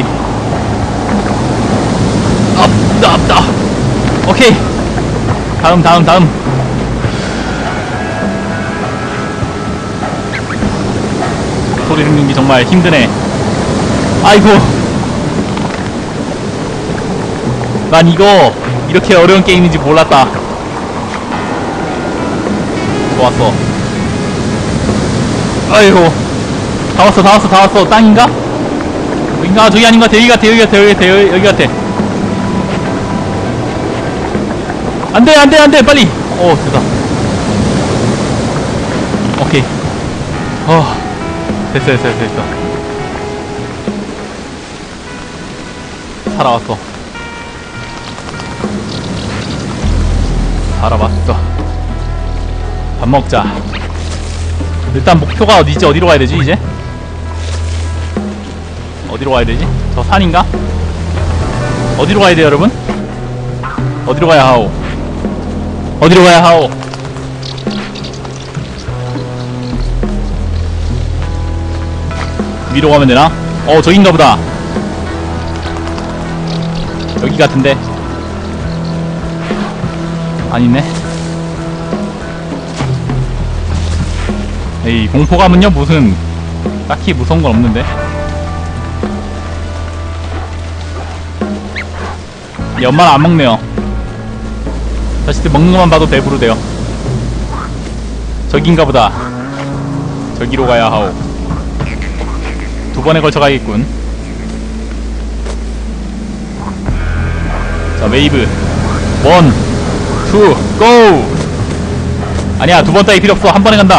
앞다, 앞다! 오케이! 다음, 다음, 다음! 소리 듣는 게 정말 힘드네. 아이고! 난 이거 이렇게 어려운 게임인지 몰랐다. 좋았어. 아이고, 다 왔어, 다 왔어, 다 왔어. 땅인가? 여긴가? 저기 아닌가? 여기 같아, 여기 같아, 여기 같아, 여기, 여기 같아. 안돼, 안돼, 안돼, 빨리. 어, 됐다. 오케이. 어, 됐어, 됐어, 됐어, 됐어. 살아왔어. 살아왔어. 밥 먹자. 일단 목표가 어디지? 어디로 가야 되지, 이제? 어디로 가야 되지? 저 산인가? 어디로 가야 돼요, 여러분? 어디로 가야 하오? 어디로 가야 하오? 위로 가면 되나? 어, 저긴가 보다. 여기 같은데. 아니네. 에이, 공포감은요? 무슨 딱히 무서운 건 없는데. 연말 안 먹네요. 자식들 먹는 것만 봐도 배부르대요. 저긴가 보다. 저기로 가야 하오. 두 번에 걸쳐 가야겠군. 자, 웨이브. 원, 투, 고! 아니야, 두 번 따위 필요 없어. 한 번에 간다.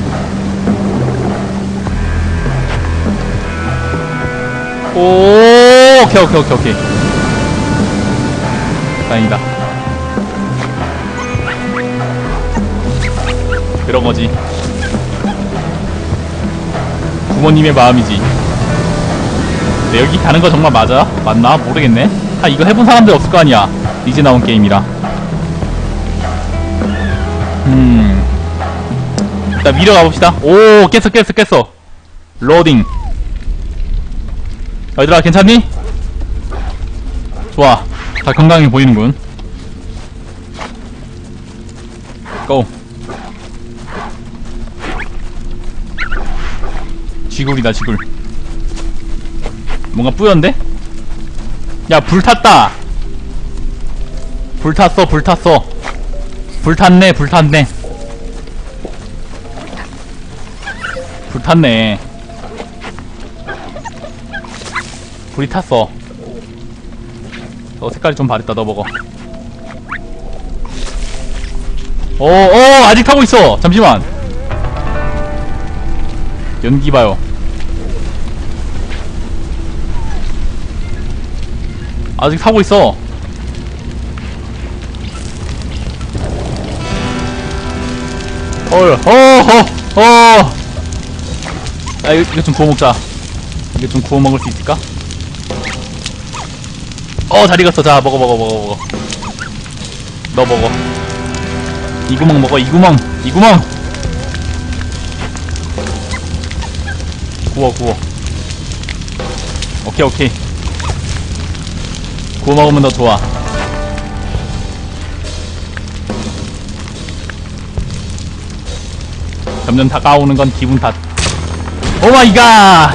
오, 오케이, 오케이, 오케이, 오케이. 다행이다. 그런거지. 부모님의 마음이지. 근데 여기 가는 거 정말 맞아? 맞나? 모르겠네. 아, 이거 해본 사람들 없을 거 아니야. 이제 나온 게임이라. 음. 일단 위로 가봅시다. 오, 깼어, 깼어, 깼어. 로딩. 얘들아, 괜찮니? 좋아. 다 건강해 보이는군. 고. 쥐굴이다, 쥐굴. 뭔가 뿌연데? 야, 불 탔다! 불 탔어, 불 탔어. 불 탔네, 불 탔네. 불 탔네. 불이 탔어. 저 색깔이 좀 바랬다. 너 먹어. 어, 어, 아직 타고 있어. 잠시만. 연기 봐요. 아직 타고 있어. 헐, 어, 어, 어. 아, 이거, 이거 좀 구워 먹자. 이거 좀 구워 먹을 수 있을까? 어, 잘 익었어. 자, 먹어, 먹어, 먹어, 먹어. 너 먹어. 이 구멍 먹어, 이 구멍, 이 구멍. 구워, 구워. 오케이, 오케이. 구워 먹으면 더 좋아. 점점 다가오는 건 기분 탓. 오 마이 갓!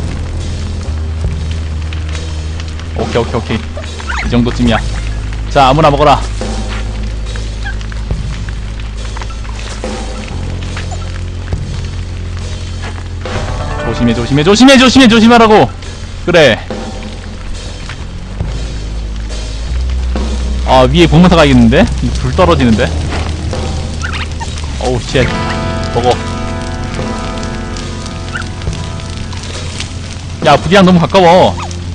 오케이, 오케이, 오케이. 이 정도쯤이야. 자, 아무나 먹어라. 조심해, 조심해, 조심해, 조심해, 조심하라고! 그래. 아, 위에 봉사가 있는데? 불 떨어지는데? 어우, 쉣. 먹어. 야, 부디랑 너무 가까워.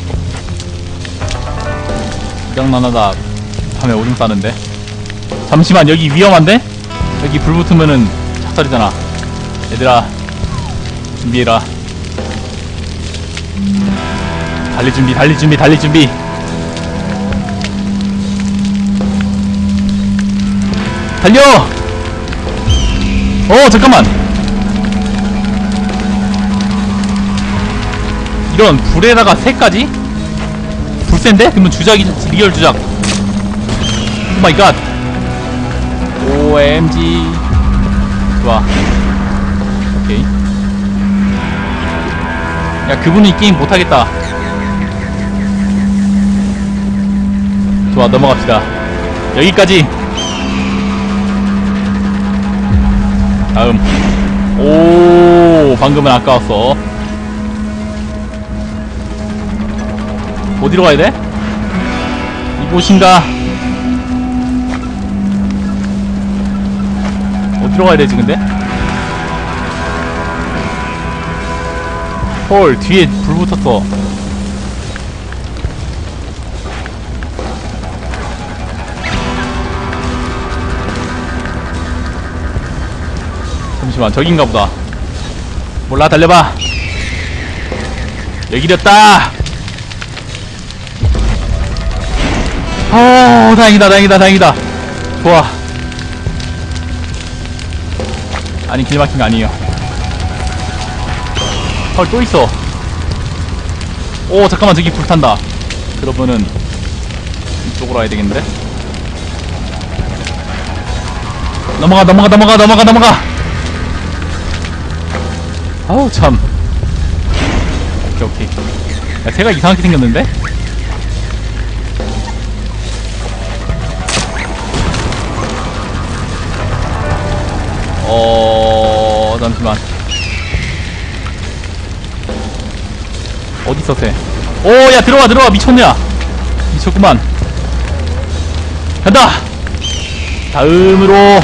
장난하다. 밤에 오줌 싸는데. 잠시만, 여기 위험한데? 여기 불 붙으면은 착살이잖아. 얘들아, 준비해라. 달릴 준비, 달릴 준비, 달릴 준비. 달려! 어, 잠깐만. 이런 불에다가 새까지? 불센데? 그러면 주작이 리얼 주작. 오 마이 갓. 오엠지. 좋아. 오케이. 야, 그분은 이 게임 못하겠다. 좋아, 넘어갑시다. 여기까지. 다음. 오, 방금은 아까웠어. 어디로 가야 돼? 이곳인가? 어디로 가야 되지, 근데? 헐, 뒤에 불 붙었어. 잠시만, 저긴가 보다. 몰라, 달려봐. 여기렸다. 어, 다행이다, 다행이다, 다행이다. 좋아. 아니, 길 막힌 거 아니에요. 헐, 또 있어. 오, 잠깐만, 저기 불탄다. 그러면은 이쪽으로 와야 되겠는데? 넘어가, 넘어가, 넘어가, 넘어가, 넘어가. 아우, 참. 오케이, 오케이. 야, 새가 이상하게 생겼는데? 어... 잠시만. 어딨어, 새? 오, 야, 들어와, 들어와. 미쳤냐? 미쳤구만. 간다! 다음으로.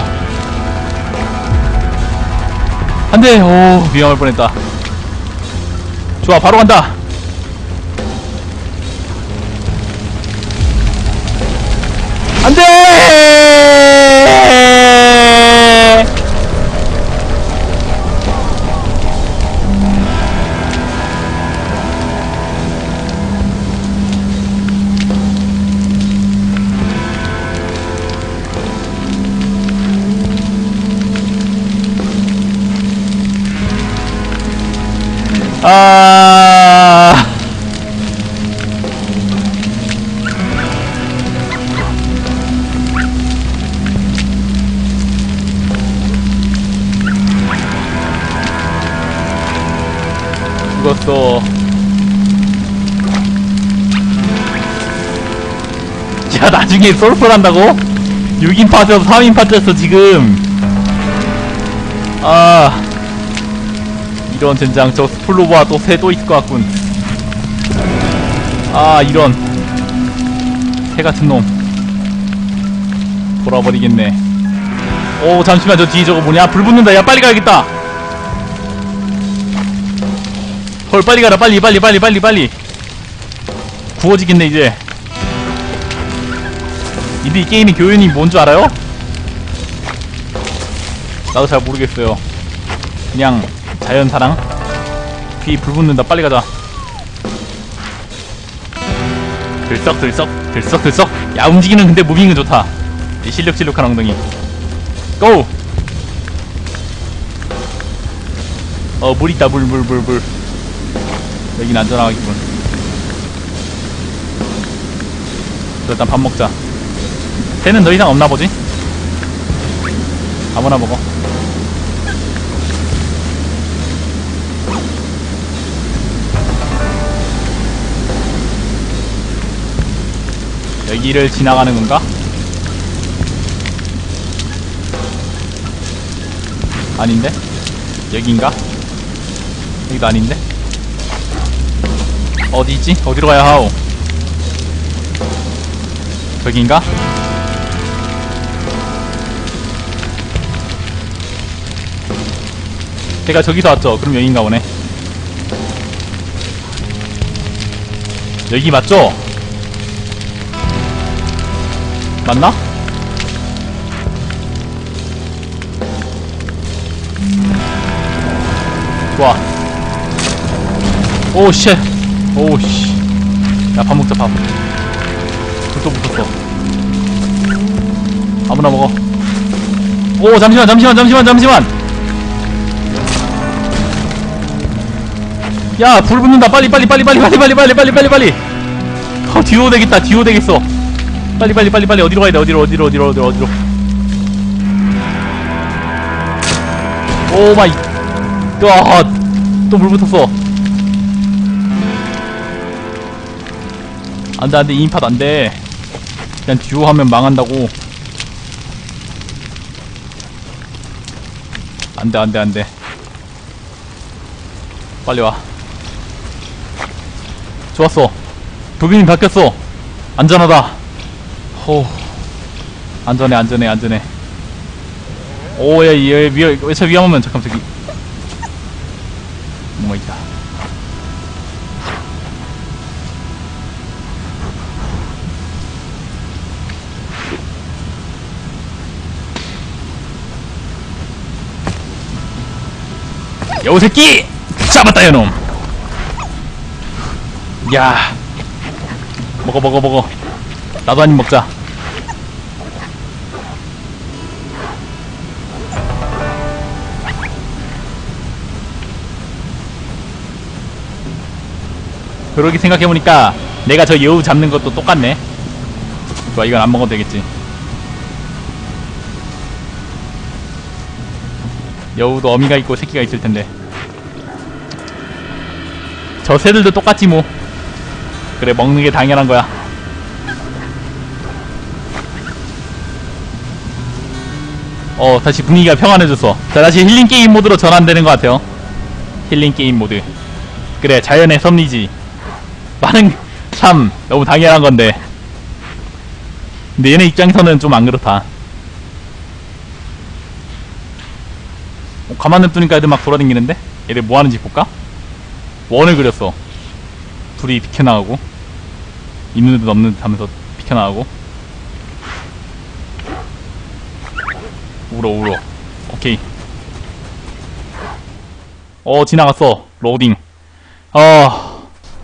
안 돼! 오, 위험할 뻔했다. 좋아, 바로 간다! 안 돼! 아 죽었어. 야, 나중에 솔플 한다고? 육 인 파트에서 삼 인 파트였어 지금. 아 이런 젠장. 저 스플로버와 또 새 또 있을 것 같군. 아 이런 새같은 놈 돌아버리겠네. 오 잠시만, 저 뒤에 저거 뭐냐? 불 붙는다. 야 빨리 가야겠다. 헐 빨리 가라. 빨리 빨리 빨리 빨리 빨리. 구워지겠네 이제. 근데 이 게임의 교훈이 뭔 줄 알아요? 나도 잘 모르겠어요. 그냥 자연사랑. 귀 불 붙는다. 빨리 가자. 들썩들썩 들썩들썩. 야 움직이는 근데 무빙은 좋다. 실력실력한 엉덩이. 고! 어 물 있다. 물 물 물 물. 여긴 안전하겠군. 일단 밥 먹자. 새는 더 이상 없나 보지? 아무나 먹어. 여기를 지나가는 건가? 아닌데? 여긴가? 여기도 아닌데? 어디 있지? 어디로 가야 하오? 저긴가? 제가 저기서 왔죠? 그럼 여긴가 보네. 여기 맞죠? 맞나? 좋아. 오 쉣. 오 씨. 야 밥 먹자 밥. 불도 붙었어. 아무나 먹어. 오 잠시만 잠시만 잠시만 잠시만. 야 불 붙는다. 빨리 빨리 빨리 빨리 빨리 빨리 빨리 빨리 빨리 빨리. 어 듀오 되겠다. 듀오 되겠어. 빨리 빨리 빨리 빨리. 어디로 가야 돼? 어디로 어디로 어디로 어디로 어디로. 오 마이. 와 또 물 붙었어. 안돼 안돼. 이 인팟 안돼. 그냥 듀오 하면 망한다고. 안돼 안돼 안돼. 빨리 와. 좋았어. 도균이 바뀌었어. 안전하다. 호. 안전해 안전해 안전해. 오야 얘 위험. 왜 차 위험하면 잠깐 저기. 뭐가 있다. 여우 새끼! 잡았다 요놈! 야 먹어 먹어 먹어. 나도 한입 먹자. 그러게 생각해보니까 내가 저 여우 잡는 것도 똑같네. 좋아 이건 안 먹어도 되겠지. 여우도 어미가 있고 새끼가 있을 텐데. 저 새들도 똑같지 뭐. 그래 먹는 게 당연한 거야. 어 다시 분위기가 평안해졌어. 자 다시 힐링 게임 모드로 전환되는 것 같아요. 힐링 게임 모드. 그래 자연의 섭리지. 많은 참 너무 당연한 건데. 근데 얘네 입장에서는 좀 안 그렇다. 어, 가만 냅두니까 애들 막 돌아다니는데? 얘들 뭐 하는지 볼까? 원을 그렸어. 둘이 비켜나가고 있는 듯 없는 듯 하면서 비켜나가고. 울어 울어. 오케이. 어 지나갔어. 로딩. 어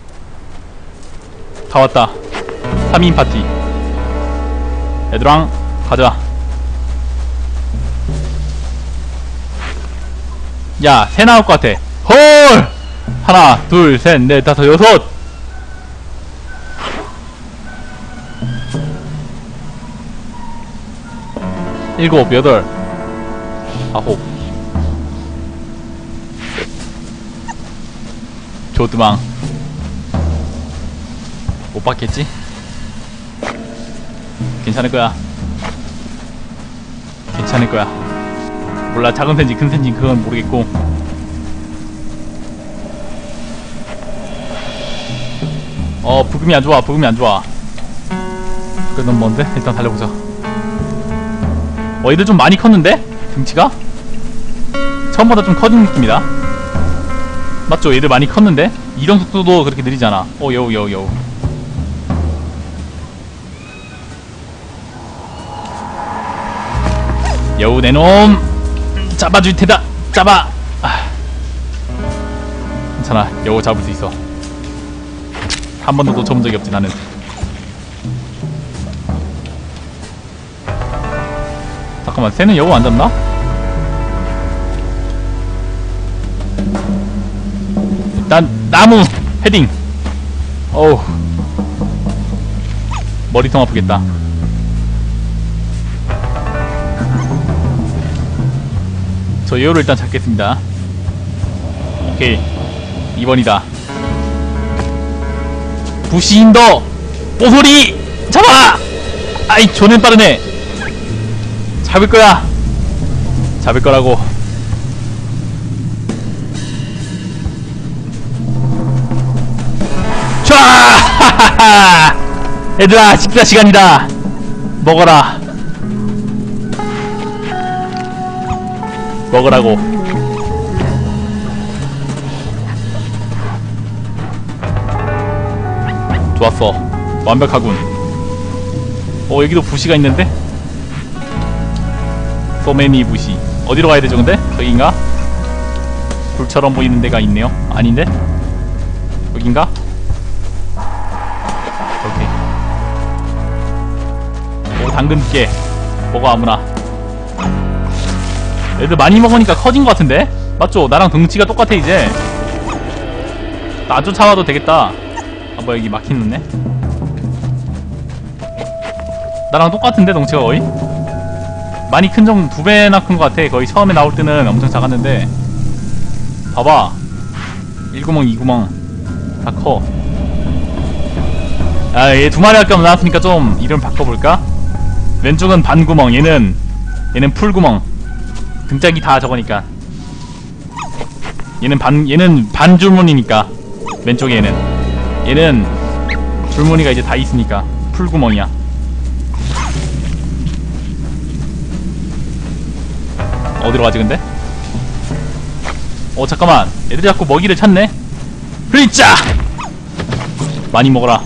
다 왔다. 삼 인 파티. 얘들랑 가자. 야 새 나올 것 같아. 헐 하나, 둘, 셋, 넷, 다섯, 여섯! 일곱, 여덟, 아홉. 조드망. 못 받겠지? 괜찮을 거야. 괜찮을 거야. 몰라, 작은 샌지, 큰 샌지, 그건 모르겠고. 어, 부금이 안 좋아, 부금이 안 좋아. 그래, 너무 먼데? 일단 달려보자. 어, 얘들 좀 많이 컸는데? 등치가? 처음보다 좀 커진 느낌이다. 맞죠? 얘들 많이 컸는데? 이동 속도도 그렇게 느리잖아. 오, 여우, 여우, 여우. 여우 내놈! 잡아줄 테다! 잡아! 아. 괜찮아. 여우 잡을 수 있어. 한 번도 놓쳐본 적이 없지, 나는. 잠깐만, 새는 여우 안 잡나? 일단 나무! 헤딩! 어우, 머리통 아프겠다. 저 여우를 일단 잡겠습니다. 오케이, 이 번이다. 부시인더 뽀소리 잡아! 아이, 존은 빠르네. 잡을 거야. 잡을 거라고. 촤! 얘들아, 식사 시간이다. 먹어라. 먹으라고. 좋았어. 완벽하군. 어, 여기도 부시가 있는데? 소매니 부시. 어디로 가야 되죠, 근데? 저기인가? 불처럼 보이는 데가 있네요. 아닌데? 여긴가? 오케이. 오, 당근깨. 먹어, 아무나. 애들 많이 먹으니까 커진 것 같은데? 맞죠? 나랑 덩치가 똑같아, 이제. 나 쫓아와도 되겠다. 아, 뭐야, 여기 막히는네? 나랑 똑같은데, 덩치가 거의? 많이 큰 정, 두 배나 큰 것 같아. 거의 처음에 나올 때는 엄청 작았는데. 봐봐. 일 구멍, 이 구멍. 다 커. 아, 얘 두 마리밖에 안 나왔으니까 좀 이름 바꿔볼까? 왼쪽은 반 구멍, 얘는, 얘는 풀 구멍. 등짝이 다 저거니까. 얘는 반, 얘는 반 줄무늬니까. 왼쪽에 얘는. 얘는 줄무늬가 이제 다 있으니까. 풀 구멍이야. 어디로 가지 근데? 어, 잠깐만. 애들이 자꾸 먹이를 찾네? 흐이짜! 많이 먹어라.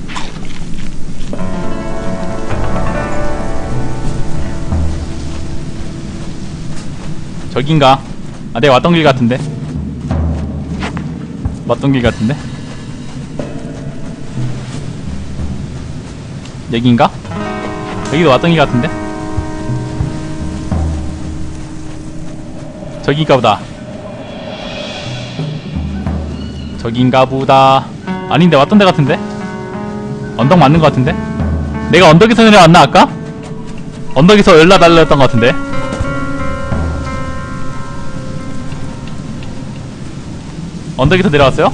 저긴가? 아, 내가 왔던 길 같은데? 왔던 길 같은데? 여긴가? 여기도 왔던 길 같은데? 저긴가 보다. 저긴가 보다. 아닌데, 왔던 데 같은데? 언덕 맞는 거 같은데? 내가 언덕에서 내려왔나 아까? 언덕에서 열라 달렸던 거 같은데? 언덕에서 내려왔어요?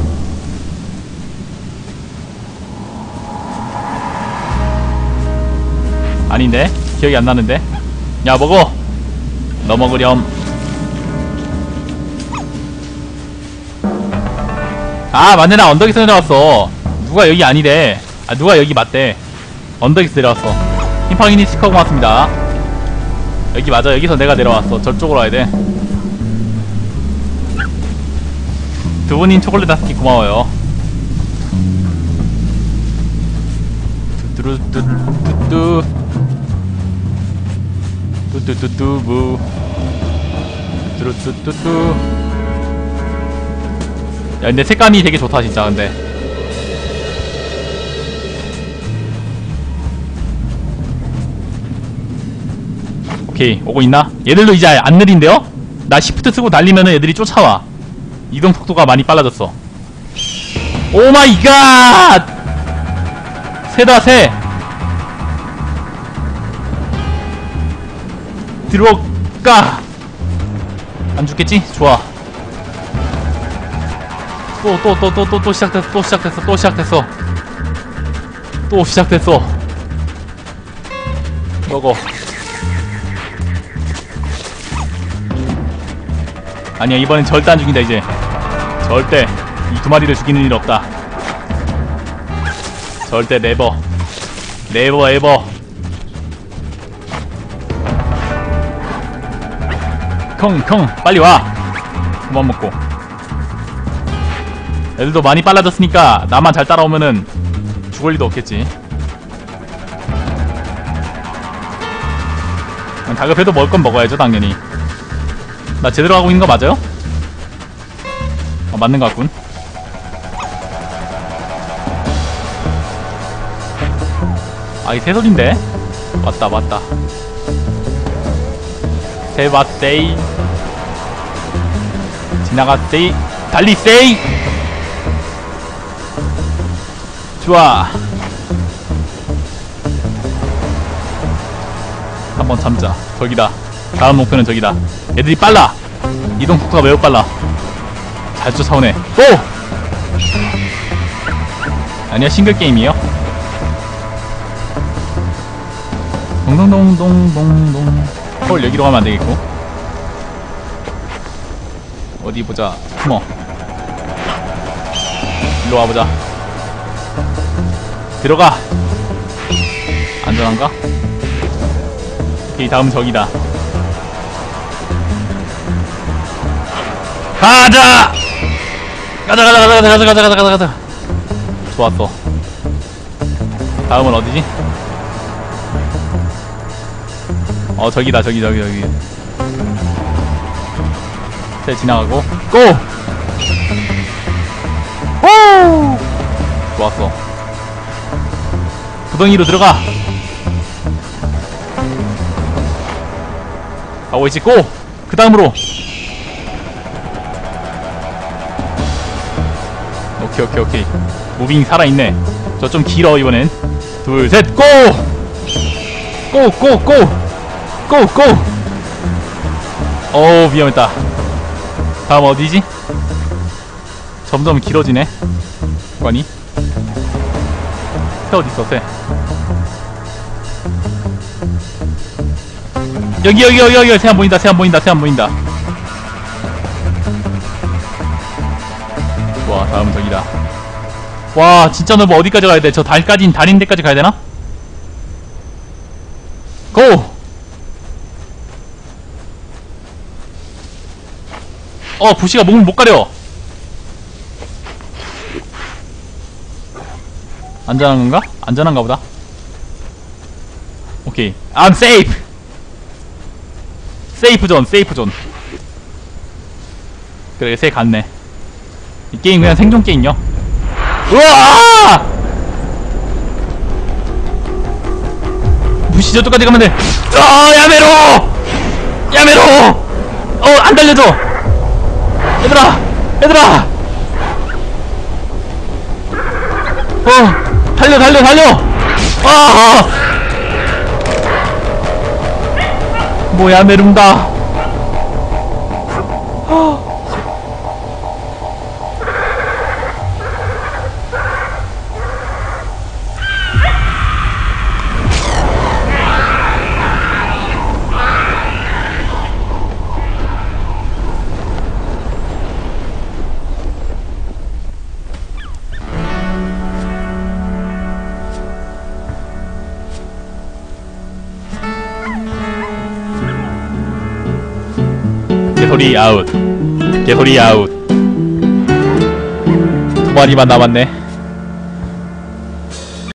아닌데? 기억이 안 나는데? 야, 먹어! 너 먹으렴. 아, 맞네. 나 언덕에서 내려왔어. 누가 여기 아니래. 아, 누가 여기 맞대. 언덕에서 내려왔어. 흰팡이니 스티커 고맙습니다. 여기 맞아. 여기서 내가 내려왔어. 저쪽으로 와야 돼. 두 분인 초콜릿 다섯 개 고마워요. 뚜뚜루뚜뚜뚜 뚜뚜뚜뚜부 뚜뚜뚜뚜뚜. 야, 근데 색감이 되게 좋다 진짜. 근데 오케이, 오고 있나? 얘들도 이제 안 느린데요? 나 시프트 쓰고 달리면은 애들이 쫓아와. 이동 속도가 많이 빨라졌어. 오 마이 갓! 새다 새! 들어가! 안 죽겠지? 좋아. 또 또 또 또 또 또 시작됐어. 또 시작됐어. 또 시작됐어. 또 시작됐어. 먹어. 아니야, 이번엔 절대 안 죽인다. 이제 절대 이 두 마리를 죽이는 일 없다. 절대 네버 네버 에버. 컹컹 빨리 와. 그만 먹고. 애들도 많이 빨라졌으니까 나만 잘 따라오면은 죽을 리도 없겠지. 다급해도 먹을 건 먹어야죠, 당연히. 나 제대로 하고 있는 거 맞아요? 어, 맞는 거 같군. 아, 이 새소리인데? 맞다, 맞다. 새왔세이. 지나갔세이. 달리세이! 좋아. 한번 참자. 저기다. 다음 목표는 저기다. 애들이 빨라. 이동 속도가 매우 빨라. 잘 쫓아오네. 고! 아니야, 싱글 게임이에요. 동동동동동동. 헐, 여기로 가면 안 되겠고. 어디 보자. 숨어. 일로 와보자. 들어가. 안전한가? 오케이, 다음 저기다. 가자! 가자 가자 가자 가자 가자 가자 가자 가자 가자. 좋았어. 다음은 어디지? 어, 저기다. 저기 저기 저기. 새 지나가고 고! 오! 좋았어. 구덩이로 들어가. 가고 있지. 고! 그 다음으로. 오케이 오케이 오케이. 무빙 살아있네. 저 좀 길어 이번엔. 둘 셋 고! 고! 고! 고! 고! 고! 어우, 위험했다. 다음 어디지? 점점 길어지네. 관이. 새 어딨어, 새. 여기 여기 여기 여기. 새 안 보인다. 새 안 보인다. 새 안 보인다. 좋아, 다음은 저기다. 와, 진짜 넓어. 어디까지 가야 돼? 저 달까진, 달인 데까지 가야 되나? 고! 어, 부시가 몸을 못 가려. 안전한 건가? 안전한가 보다. 오케이. I'm safe! 세이프 존, 세이프 존. 그래, 새 갔네. 이 게임 그냥 생존 게임이요. 우와! 무시 저쪽까지 가면 돼. 어, 야메로! 야메로! 어, 안 달려줘! 얘들아! 얘들아! 어, 달려, 달려, 달려! 아! 뭐야, 메rum다. 어. 개소리 아웃. 개소리 아웃. 두 마리만 남았네.